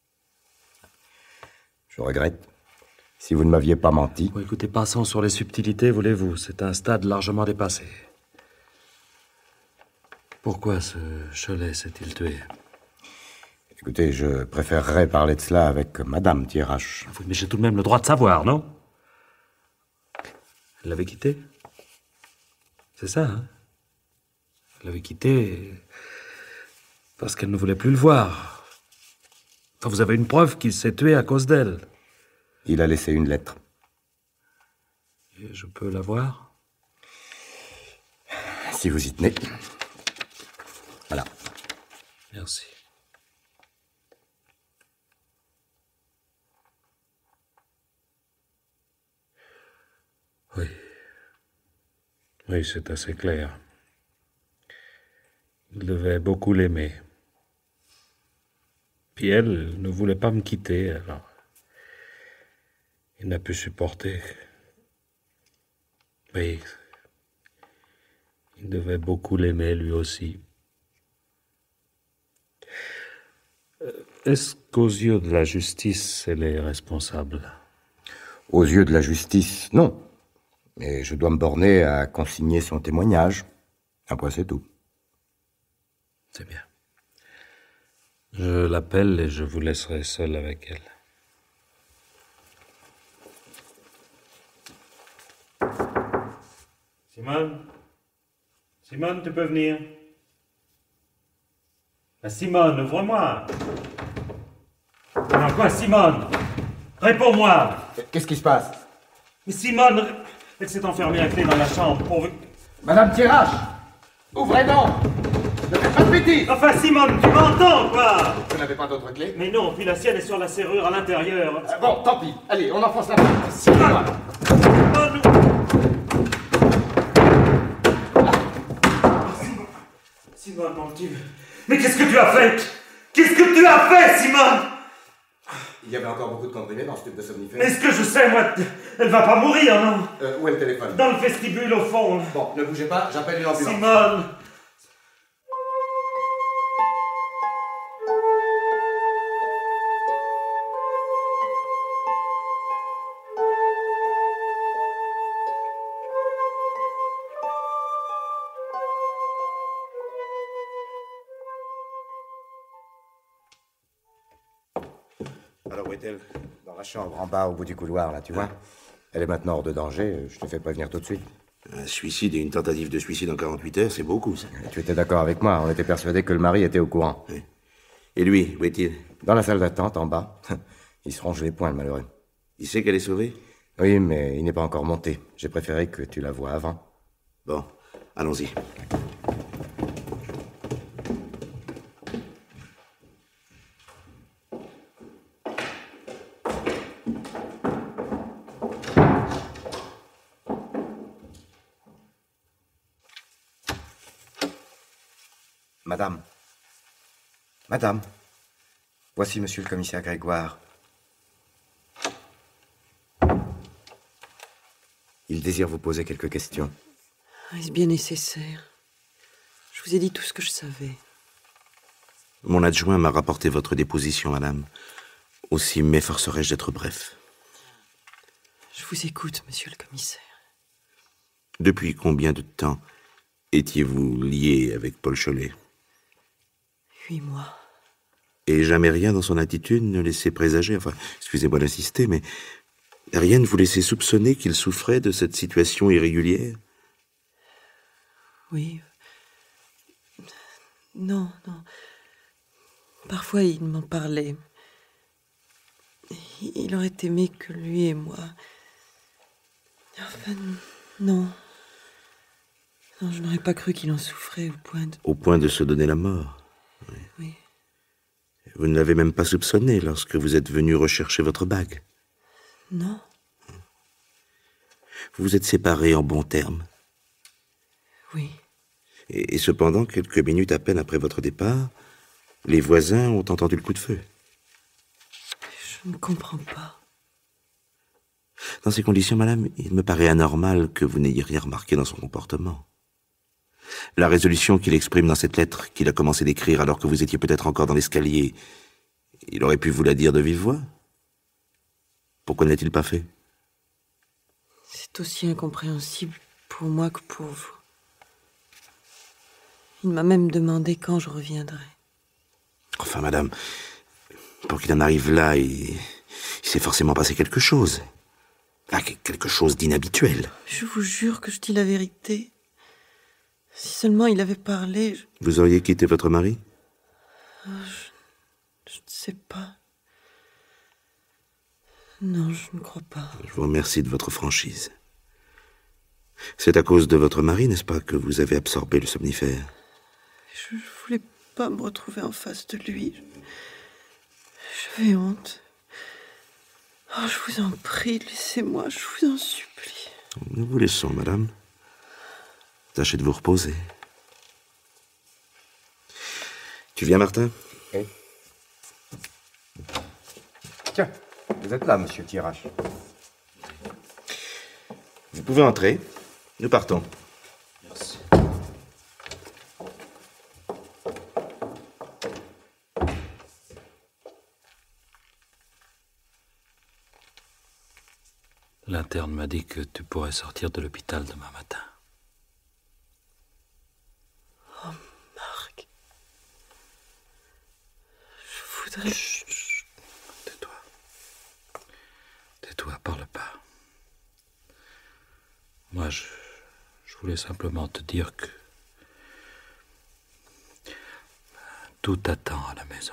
Je regrette. Si vous ne m'aviez pas menti. Bon, écoutez, passons sur les subtilités, voulez-vous. C'est un stade largement dépassé. Pourquoi ce Cholet s'est-il tué? Écoutez, je préférerais parler de cela avec madame Thiérache. Oui, mais j'ai tout de même le droit de savoir, non? Elle l'avait quitté? C'est ça, hein? Elle l'avait quitté parce qu'elle ne voulait plus le voir. Enfin, vous avez une preuve qu'il s'est tué à cause d'elle. Il a laissé une lettre. Et je peux la voir? Si vous y tenez. Voilà. Merci. Oui. Oui, c'est assez clair. Il devait beaucoup l'aimer. Puis elle ne voulait pas me quitter, alors il n'a pu supporter. Oui, il devait beaucoup l'aimer lui aussi. Est-ce qu'aux yeux de la justice, elle est responsable? Aux yeux de la justice, non. Mais je dois me borner à consigner son témoignage. Après, c'est tout. C'est bien. Je l'appelle et je vous laisserai seul avec elle. Simone? Simone, tu peux venir? Ah, Simone, ouvre-moi! Alors quoi, Simone? Réponds-moi! Qu'est-ce qui se passe? Mais Simone, elle s'est enfermée à clé dans la chambre pour... Madame Thiérache! Ouvrez donc! Ne faites pas de bêtises! Enfin, Simone, tu m'entends, quoi? Vous n'avez pas d'autre clé? Mais non, puis la sienne est sur la serrure à l'intérieur. Euh, bon, tant pis. Allez, on enfonce la porte. Simone! Simone! Simone, mon Dieu. Mais qu'est-ce que tu as fait? Qu'est-ce que tu as fait, Simone? Il y avait encore beaucoup de comprimés dans ce tube de somnifère. Est-ce que je sais, moi, elle va pas mourir, non? Euh, où est le téléphone? Dans le vestibule, au fond. Bon, ne bougez pas, j'appelle une ambulance. Simone! Alors, où est-elle? Dans la chambre, en bas, au bout du couloir, là, tu vois? Elle est maintenant hors de danger, je te fais prévenir tout de suite. Un suicide et une tentative de suicide en quarante-huit heures, c'est beaucoup, ça. Tu étais d'accord avec moi, on était persuadés que le mari était au courant. Oui. Et lui, où est-il? Dans la salle d'attente, en bas. Il se ronge les poings, le malheureux. Il sait qu'elle est sauvée? Oui, mais il n'est pas encore monté. J'ai préféré que tu la voies avant. Bon, allons-y. Madame. Madame. Voici monsieur le commissaire Grégoire. Il désire vous poser quelques questions. Est-ce bien nécessaire? Je vous ai dit tout ce que je savais. Mon adjoint m'a rapporté votre déposition, madame. Aussi m'efforcerai-je d'être bref. Je vous écoute, monsieur le commissaire. Depuis combien de temps étiez-vous lié avec Paul Chollet? Huit mois. Et jamais rien dans son attitude ne laissait présager, enfin, excusez-moi d'insister, mais rien ne vous laissait soupçonner qu'il souffrait de cette situation irrégulière? Oui. Non, non. Parfois, il m'en parlait. Il aurait aimé que lui et moi... Enfin, non. Non, je n'aurais pas cru qu'il en souffrait au point de... Au point de se donner la mort? Oui. Oui. Vous ne l'avez même pas soupçonné lorsque vous êtes venu rechercher votre bague? Non. Vous vous êtes séparés en bons termes? Oui. Et, et cependant, quelques minutes à peine après votre départ, les voisins ont entendu le coup de feu. Je ne comprends pas. Dans ces conditions, madame, il me paraît anormal que vous n'ayez rien remarqué dans son comportement. La résolution qu'il exprime dans cette lettre qu'il a commencé d'écrire alors que vous étiez peut-être encore dans l'escalier, il aurait pu vous la dire de vive voix. Pourquoi ne l'a-t-il pas fait? C'est aussi incompréhensible pour moi que pour vous. Il m'a même demandé quand je reviendrai. Enfin, madame, pour qu'il en arrive là, il, il s'est forcément passé quelque chose. Ah, quelque chose d'inhabituel. Je vous jure que je dis la vérité. Si seulement il avait parlé... Je... Vous auriez quitté votre mari? Oh, je... je ne sais pas. Non, je ne crois pas. Je vous remercie de votre franchise. C'est à cause de votre mari, n'est-ce pas, que vous avez absorbé le somnifère? Je ne voulais pas me retrouver en face de lui. J'avais honte. Oh, je vous en prie, laissez-moi, je vous en supplie. Nous vous laissons, madame. Tâchez de vous reposer. Tu viens, Martin? Oui. Tiens, vous êtes là, monsieur Thiérache. Vous pouvez entrer. Nous partons. Merci. L'interne m'a dit que tu pourrais sortir de l'hôpital demain matin. Oh, Marc. Je voudrais... Chut, chut. Tais-toi. Tais-toi, parle pas. Moi, je, je voulais simplement te dire que tout t'attend à la maison.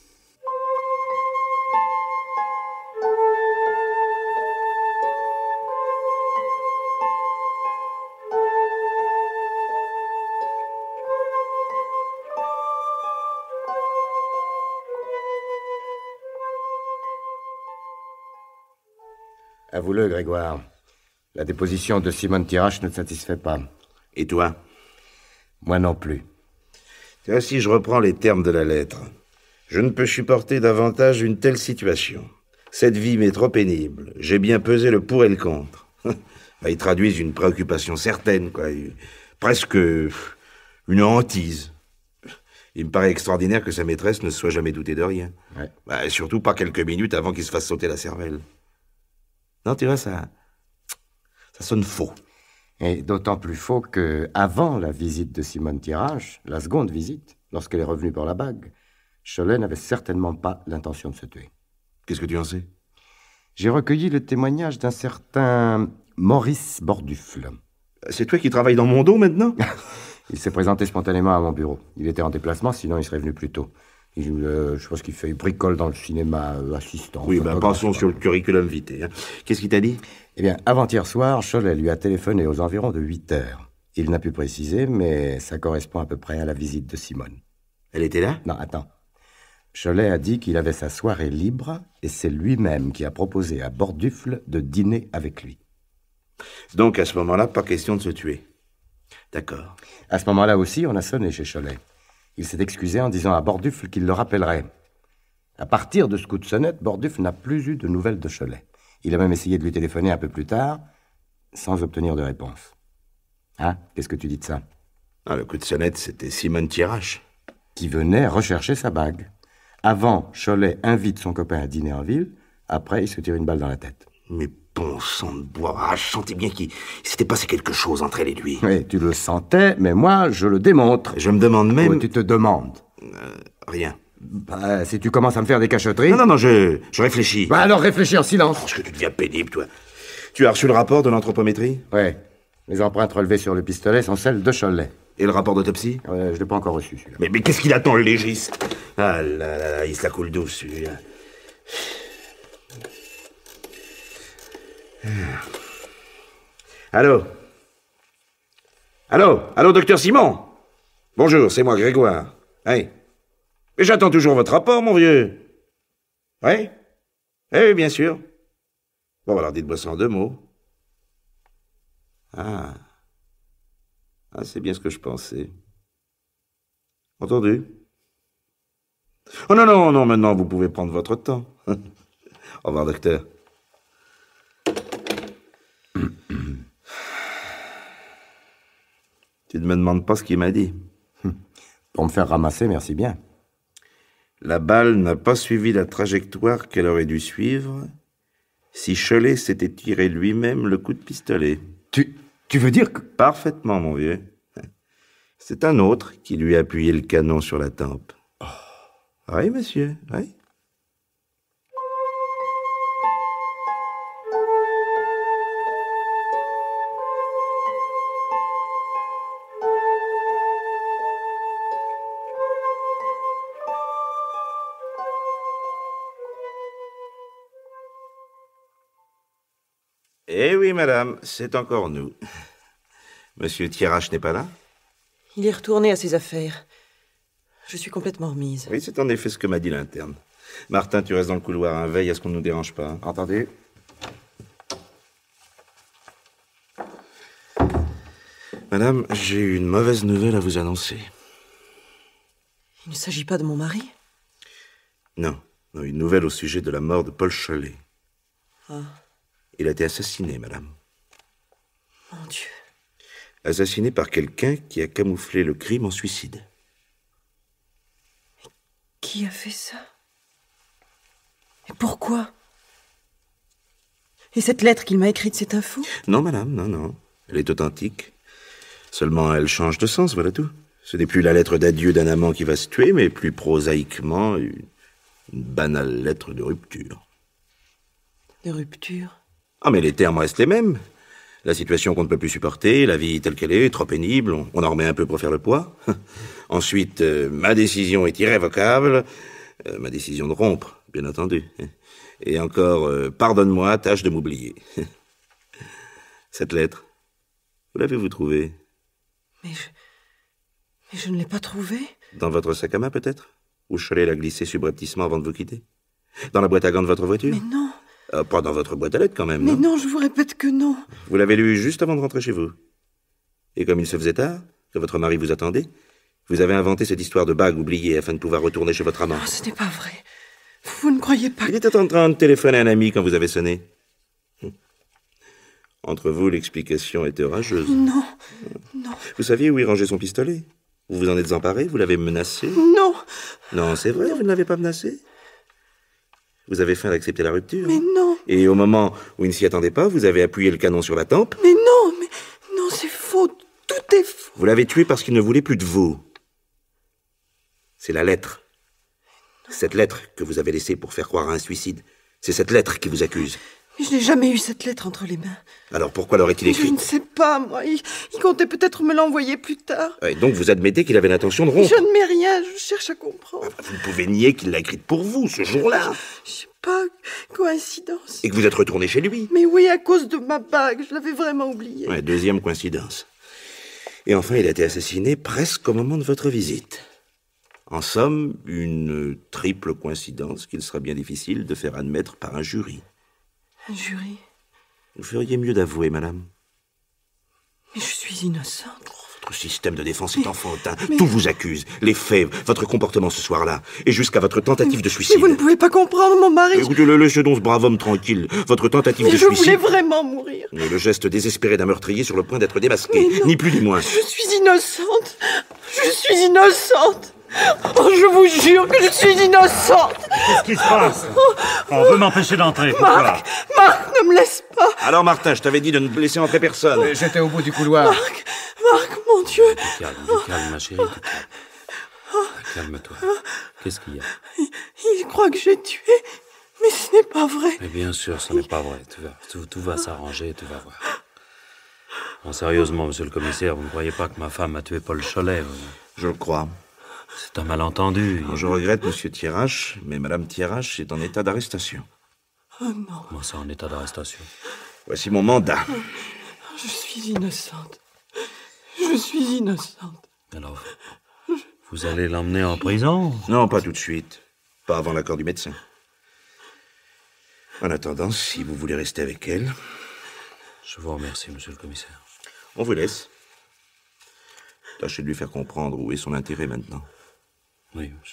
Avoue-le, Grégoire. La déposition de Simone Thiérache ne te satisfait pas. Et toi? Moi non plus. Si je reprends les termes de la lettre. Je ne peux supporter davantage une telle situation. Cette vie m'est trop pénible. J'ai bien pesé le pour et le contre. Ils traduisent une préoccupation certaine, quoi. Presque une hantise. Il me paraît extraordinaire que sa maîtresse ne se soit jamais doutée de rien. Ouais. Bah, surtout pas quelques minutes avant qu'il se fasse sauter la cervelle. Non, tu vois, ça... ça sonne faux. Et d'autant plus faux que, avant la visite de Simone Thiérache, la seconde visite, lorsqu'elle est revenue pour la bague, Chollet n'avait certainement pas l'intention de se tuer. Qu'est-ce que tu en sais? J'ai recueilli le témoignage d'un certain Maurice Bordufle. C'est toi qui travailles dans mon dos maintenant? Il s'est présenté spontanément à mon bureau. Il était en déplacement, sinon il serait venu plus tôt. Il, euh, je pense qu'il fait bricole dans le cinéma, euh, assistant. Oui, ben passons sur le curriculum vitae. Hein. Qu'est-ce qu'il t'a dit? Eh bien, avant-hier soir, Cholet lui a téléphoné aux environs de huit heures. Il n'a pu préciser, mais ça correspond à peu près à la visite de Simone. Elle était là? Non, attends. Cholet a dit qu'il avait sa soirée libre, et c'est lui-même qui a proposé à Bordufle de dîner avec lui. Donc, à ce moment-là, pas question de se tuer. D'accord. À ce moment-là aussi, on a sonné chez Cholet. Il s'est excusé en disant à Bordufle qu'il le rappellerait. À partir de ce coup de sonnette, Bordufle n'a plus eu de nouvelles de Cholet. Il a même essayé de lui téléphoner un peu plus tard, sans obtenir de réponse. Hein? Qu'est-ce que tu dis de ça? Ah, le coup de sonnette, c'était Simone Thiérache. Qui venait rechercher sa bague. Avant, Cholet invite son copain à dîner en ville. Après, il se tire une balle dans la tête. Mais bon sang de bois, ah, je sentais bien qu'il s'était passé quelque chose entre elle et lui. Oui, tu le sentais, mais moi, je le démontre. Je me demande même... Oui, tu te demandes. Euh, rien. Bah, si tu commences à me faire des cachotteries... Non, non, non, je, je réfléchis. Bah alors réfléchis en silence. Parce que tu deviens pénible, toi. Tu as reçu le rapport de l'anthropométrie? Oui. Les empreintes relevées sur le pistolet sont celles de Cholet. Et le rapport d'autopsie? euh, Je l'ai pas encore reçu, celui-là. Mais, mais qu'est-ce qu'il attend, le légiste? Ah là là là, il se la coule douce, celui-là. Allô? Allô? Allô, docteur Simon? Bonjour, c'est moi, Grégoire. Hey. Mais j'attends toujours votre rapport, mon vieux. Oui? Oui, bien sûr. Bon, alors dites-moi ça en deux mots. Ah. Ah, c'est bien ce que je pensais. Entendu? Oh non, non, non, maintenant vous pouvez prendre votre temps. Au revoir, docteur. Tu ne me demandes pas ce qu'il m'a dit. Pour me faire ramasser, merci bien. La balle n'a pas suivi la trajectoire qu'elle aurait dû suivre si Cholet s'était tiré lui-même le coup de pistolet. Tu, tu veux dire que... Parfaitement, mon vieux. C'est un autre qui lui a appuyé le canon sur la tempe. Oh. Oui, monsieur, oui. Eh oui, madame, c'est encore nous. Monsieur Thiérache n'est pas là? Il est retourné à ses affaires. Je suis complètement remise. Oui, c'est en effet ce que m'a dit l'interne. Martin, tu restes dans le couloir, hein, veille à ce qu'on ne nous dérange pas. Hein. Entendu. Madame, j'ai une mauvaise nouvelle à vous annoncer. Il ne s'agit pas de mon mari? Non, non, une nouvelle au sujet de la mort de Paul Cholet. Ah. Il a été assassiné, madame. Mon Dieu. Assassiné par quelqu'un qui a camouflé le crime en suicide. Qui a fait ça? Et pourquoi? Et cette lettre qu'il m'a écrite, c'est un faux? Non, madame, non, non. Elle est authentique. Seulement, elle change de sens, voilà tout. Ce n'est plus la lettre d'adieu d'un amant qui va se tuer, mais plus prosaïquement, une, une banale lettre de rupture. De rupture? Ah, mais les termes restent les mêmes. La situation qu'on ne peut plus supporter, la vie telle qu'elle est, trop pénible, on, on en remet un peu pour faire le poids. Ensuite, euh, ma décision est irrévocable. Euh, ma décision de rompre, bien entendu. Et encore, euh, pardonne-moi, tâche de m'oublier. Cette lettre, où l'avez-vous trouvée? Mais je... Mais je ne l'ai pas trouvée. Dans votre sac à main, peut-être? Ou Cholet l'a glissé subrepticement avant de vous quitter? Dans la boîte à gants de votre voiture? Mais non. Euh, pas dans votre boîte à lettres, quand même, Mais non? non, je vous répète que non. Vous l'avez lu juste avant de rentrer chez vous. Et comme il se faisait tard, que votre mari vous attendait, vous avez inventé cette histoire de bague oubliée afin de pouvoir retourner chez votre amant. Oh, ce n'est pas vrai. Vous ne croyez pas... Il était en train de téléphoner à un ami quand vous avez sonné. Entre vous, l'explication était orageuse. Non, non. Vous saviez où il rangeait son pistolet? Vous vous en êtes emparé? Vous l'avez menacé? Non. Non, c'est vrai, vous ne l'avez pas menacé? Vous avez faim d'accepter la rupture? Mais non. Et au moment où il ne s'y attendait pas, vous avez appuyé le canon sur la tempe? Mais non, mais... Non, c'est faux. Tout est faux. Vous l'avez tué parce qu'il ne voulait plus de vous. C'est la lettre. Cette lettre que vous avez laissée pour faire croire à un suicide. C'est cette lettre qui vous accuse. Mais je n'ai jamais eu cette lettre entre les mains. Alors pourquoi l'aurait-il Je ne écrite? sais pas, moi. Il, il comptait peut-être me l'envoyer plus tard. Et donc vous admettez qu'il avait l'intention de rompre? Je ne mets rien, je cherche à comprendre. Vous ne pouvez nier qu'il l'a écrite pour vous, ce jour-là. Je sais pas, coïncidence. Et que vous êtes retourné chez lui. Mais oui, à cause de ma bague, je l'avais vraiment oubliée. Ouais, deuxième coïncidence. Et enfin, il a été assassiné presque au moment de votre visite. En somme, une triple coïncidence qu'il sera bien difficile de faire admettre par un jury. Un jury? Vous feriez mieux d'avouer, madame. Mais je suis innocente. Votre système de défense est enfantin. Mais... Tout vous accuse. Les faits, votre comportement ce soir-là, et jusqu'à votre tentative de suicide. Mais vous ne pouvez pas comprendre, mon mari. Écoutez-le, laissez donc ce brave homme tranquille. Votre tentative mais de je suicide... Je voulais vraiment mourir. Le geste désespéré d'un meurtrier sur le point d'être démasqué. Ni plus ni moins. Je suis innocente. Je suis innocente. Oh, je vous jure que je suis innocente. Qu'est-ce qui se passe? On veut m'empêcher d'entrer. Pourquoi? Marc, Marc, ne me laisse pas. Alors, Martin, je t'avais dit de ne laisser entrer personne. Oh. J'étais au bout du couloir. Marc, Marc, mon Dieu. Calme, calme, ma chérie. Calme-toi. Qu'est-ce qu'il y a? Il, il croit que j'ai tué, mais ce n'est pas vrai. Mais bien sûr, ce n'est pas vrai. Tu vas, tout, tout va s'arranger, tu vas voir. Bon, sérieusement, monsieur le commissaire, vous ne croyez pas que ma femme a tué Paul Cholet? Vous... Je le crois. C'est un malentendu. Bon, je regrette, monsieur Thiérache, mais madame Thiérache est en état d'arrestation. Oh non. Comment ça, en état d'arrestation? Voici mon mandat. Je suis innocente. Je suis innocente. Alors, vous allez l'emmener en prison? Non, pas tout de suite. Pas avant l'accord du médecin. En attendant, si vous voulez rester avec elle... Je vous remercie, monsieur le commissaire. On vous laisse. Tâchez de lui faire comprendre où est son intérêt maintenant. Oui, monsieur.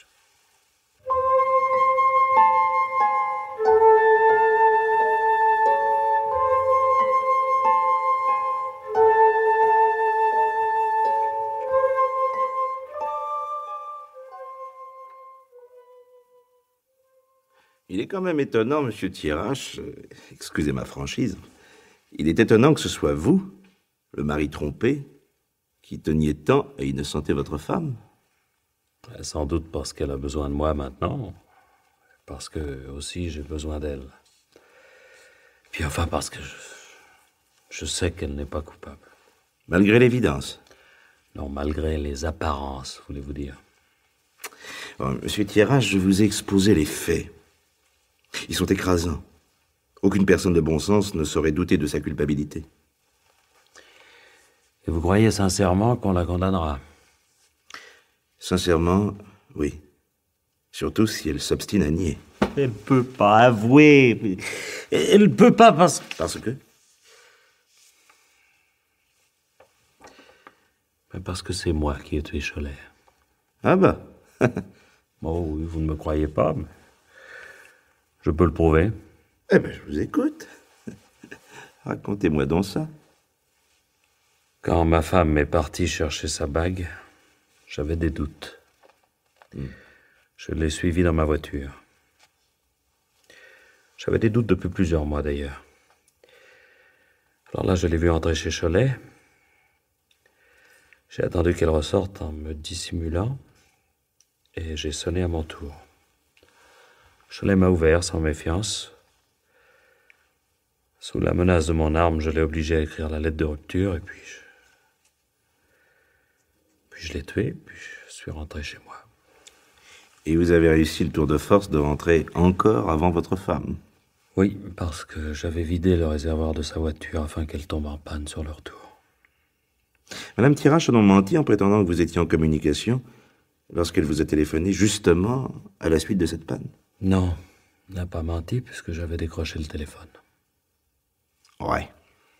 Il est quand même étonnant, monsieur Thiérache, euh, excusez ma franchise, il est étonnant que ce soit vous, le mari trompé, qui teniez tant à innocenter votre femme. Sans doute parce qu'elle a besoin de moi maintenant, parce que aussi j'ai besoin d'elle. Puis enfin parce que je, je sais qu'elle n'est pas coupable. Malgré l'évidence? Non, malgré les apparences, voulez-vous dire. Bon, monsieur Thiérache, je vous ai exposé les faits. Ils sont écrasants. Aucune personne de bon sens ne saurait douter de sa culpabilité. Et vous croyez sincèrement qu'on la condamnera? Sincèrement, oui. Surtout si elle s'obstine à nier. Elle ne peut pas avouer. Elle ne peut pas parce... Parce que? Mais parce que c'est moi qui ai tué Cholet. Ah bah. Oh oui, vous ne me croyez pas, mais... Je peux le prouver. Eh ben, je vous écoute. Racontez-moi donc ça. Quand ma femme est partie chercher sa bague, j'avais des doutes. Mm. Je l'ai suivie dans ma voiture. J'avais des doutes depuis plusieurs mois, d'ailleurs. Alors là, je l'ai vue entrer chez Cholet. J'ai attendu qu'elle ressorte en me dissimulant, et j'ai sonné à mon tour. Cholet m'a ouvert sans méfiance. Sous la menace de mon arme, je l'ai obligé à écrire la lettre de rupture, et puis je... Puis je l'ai tué, puis je suis rentré chez moi. Et vous avez réussi le tour de force de rentrer encore avant votre femme? Oui, parce que j'avais vidé le réservoir de sa voiture afin qu'elle tombe en panne sur le retour. Madame Thiérache a donc menti en prétendant que vous étiez en communication lorsqu'elle vous a téléphoné justement à la suite de cette panne? Non, elle n'a pas menti puisque j'avais décroché le téléphone. Ouais.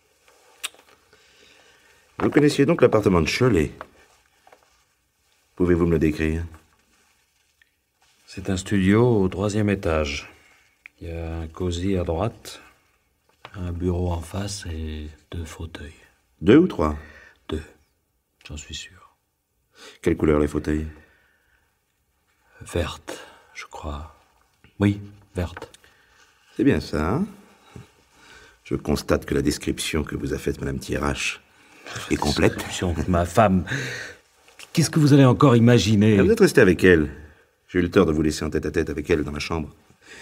Vous connaissiez donc l'appartement de Cholet? Pouvez-vous me le décrire? C'est un studio au troisième étage. Il y a un cosy à droite, un bureau en face et deux fauteuils. Deux ou trois? Deux, j'en suis sûr. Quelle couleur les fauteuils? Verte, je crois. Oui, verte. C'est bien ça, hein? Je constate que la description que vous a faite Madame Thiérache est complète. Description de ma femme. Qu'est-ce que vous allez encore imaginer? Vous êtes resté avec elle. J'ai eu le tort de vous laisser en tête-à-tête avec elle dans ma chambre.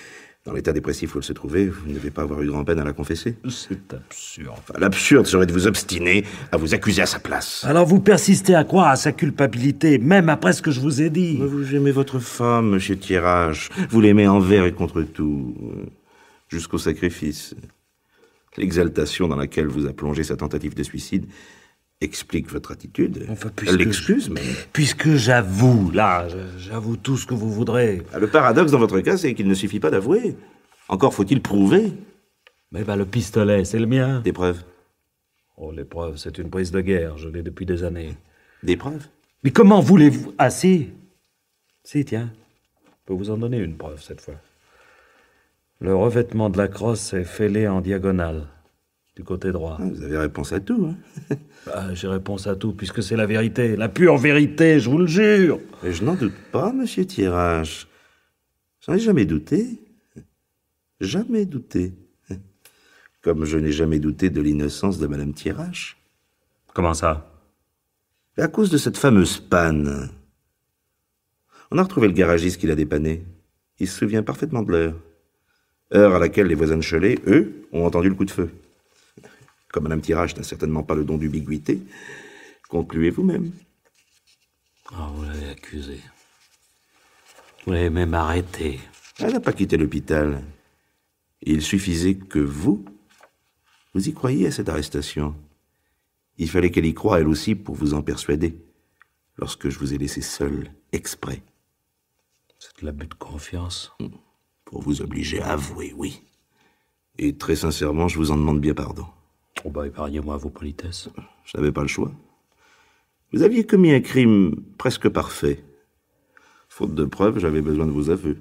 Dans l'état dépressif où elle se trouvait, vous ne devez pas avoir eu grand-peine à la confesser. C'est absurde. Enfin, l'absurde serait de vous obstiner à vous accuser à sa place. Alors vous persistez à croire à sa culpabilité, même après ce que je vous ai dit. Mais vous aimez votre femme, monsieur Thiérache. Vous l'aimez envers et contre tout, jusqu'au sacrifice. L'exaltation dans laquelle vous a plongé sa tentative de suicide explique votre attitude. Enfin, Elle l'excuse, mais... Puisque j'avoue, là, j'avoue tout ce que vous voudrez. Ah, le paradoxe dans votre cas, c'est qu'il ne suffit pas d'avouer. Encore faut-il prouver. Mais bah, le pistolet, c'est le mien. Des preuves. Oh, les preuves, c'est une prise de guerre, je l'ai depuis des années. Des preuves? Mais comment voulez-vous... Ah, si. Si, tiens. Je peux vous en donner une preuve, cette fois. Le revêtement de la crosse est fêlé en diagonale, du côté droit. Ah, vous avez réponse à tout, hein? Ah, j'ai réponse à tout, puisque c'est la vérité. La pure vérité, je vous le jure. Mais je n'en doute pas, monsieur Thiérache. J'en ai jamais douté. Jamais douté. Comme je n'ai jamais douté de l'innocence de madame Thiérache. Comment ça? À cause de cette fameuse panne. On a retrouvé le garagiste qui l'a dépanné. Il se souvient parfaitement de l'heure. Heure à laquelle les voisins de Cholet, eux, ont entendu le coup de feu. Comme madame Thiérache n'a certainement pas le don d'ubiquité, concluez vous-même. Oh, vous l'avez accusé. Vous l'avez même arrêté. Elle n'a pas quitté l'hôpital. Il suffisait que vous, vous y croyiez à cette arrestation. Il fallait qu'elle y croie elle aussi pour vous en persuader, lorsque je vous ai laissé seul, exprès. C'est de l'abus de confiance. Pour vous obliger à avouer, oui. Et très sincèrement, je vous en demande bien pardon. Oh bah, épargnez-moi vos politesses. Je n'avais pas le choix. Vous aviez commis un crime presque parfait. Faute de preuves, j'avais besoin de vos aveux.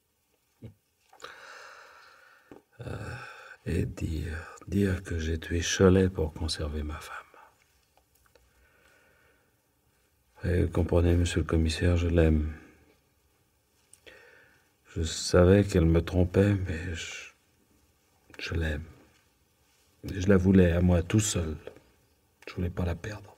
Euh, et dire, dire que j'ai tué Cholet pour conserver ma femme. Et comprenez, monsieur le commissaire, je l'aime. Je savais qu'elle me trompait, mais je, je l'aime. Je la voulais à moi tout seul. Je voulais pas la perdre.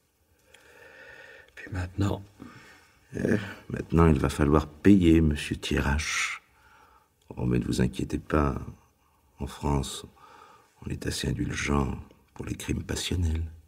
Puis maintenant... Eh, maintenant, il va falloir payer, monsieur Thiérache. Oh, mais ne vous inquiétez pas. En France, on est assez indulgent pour les crimes passionnels.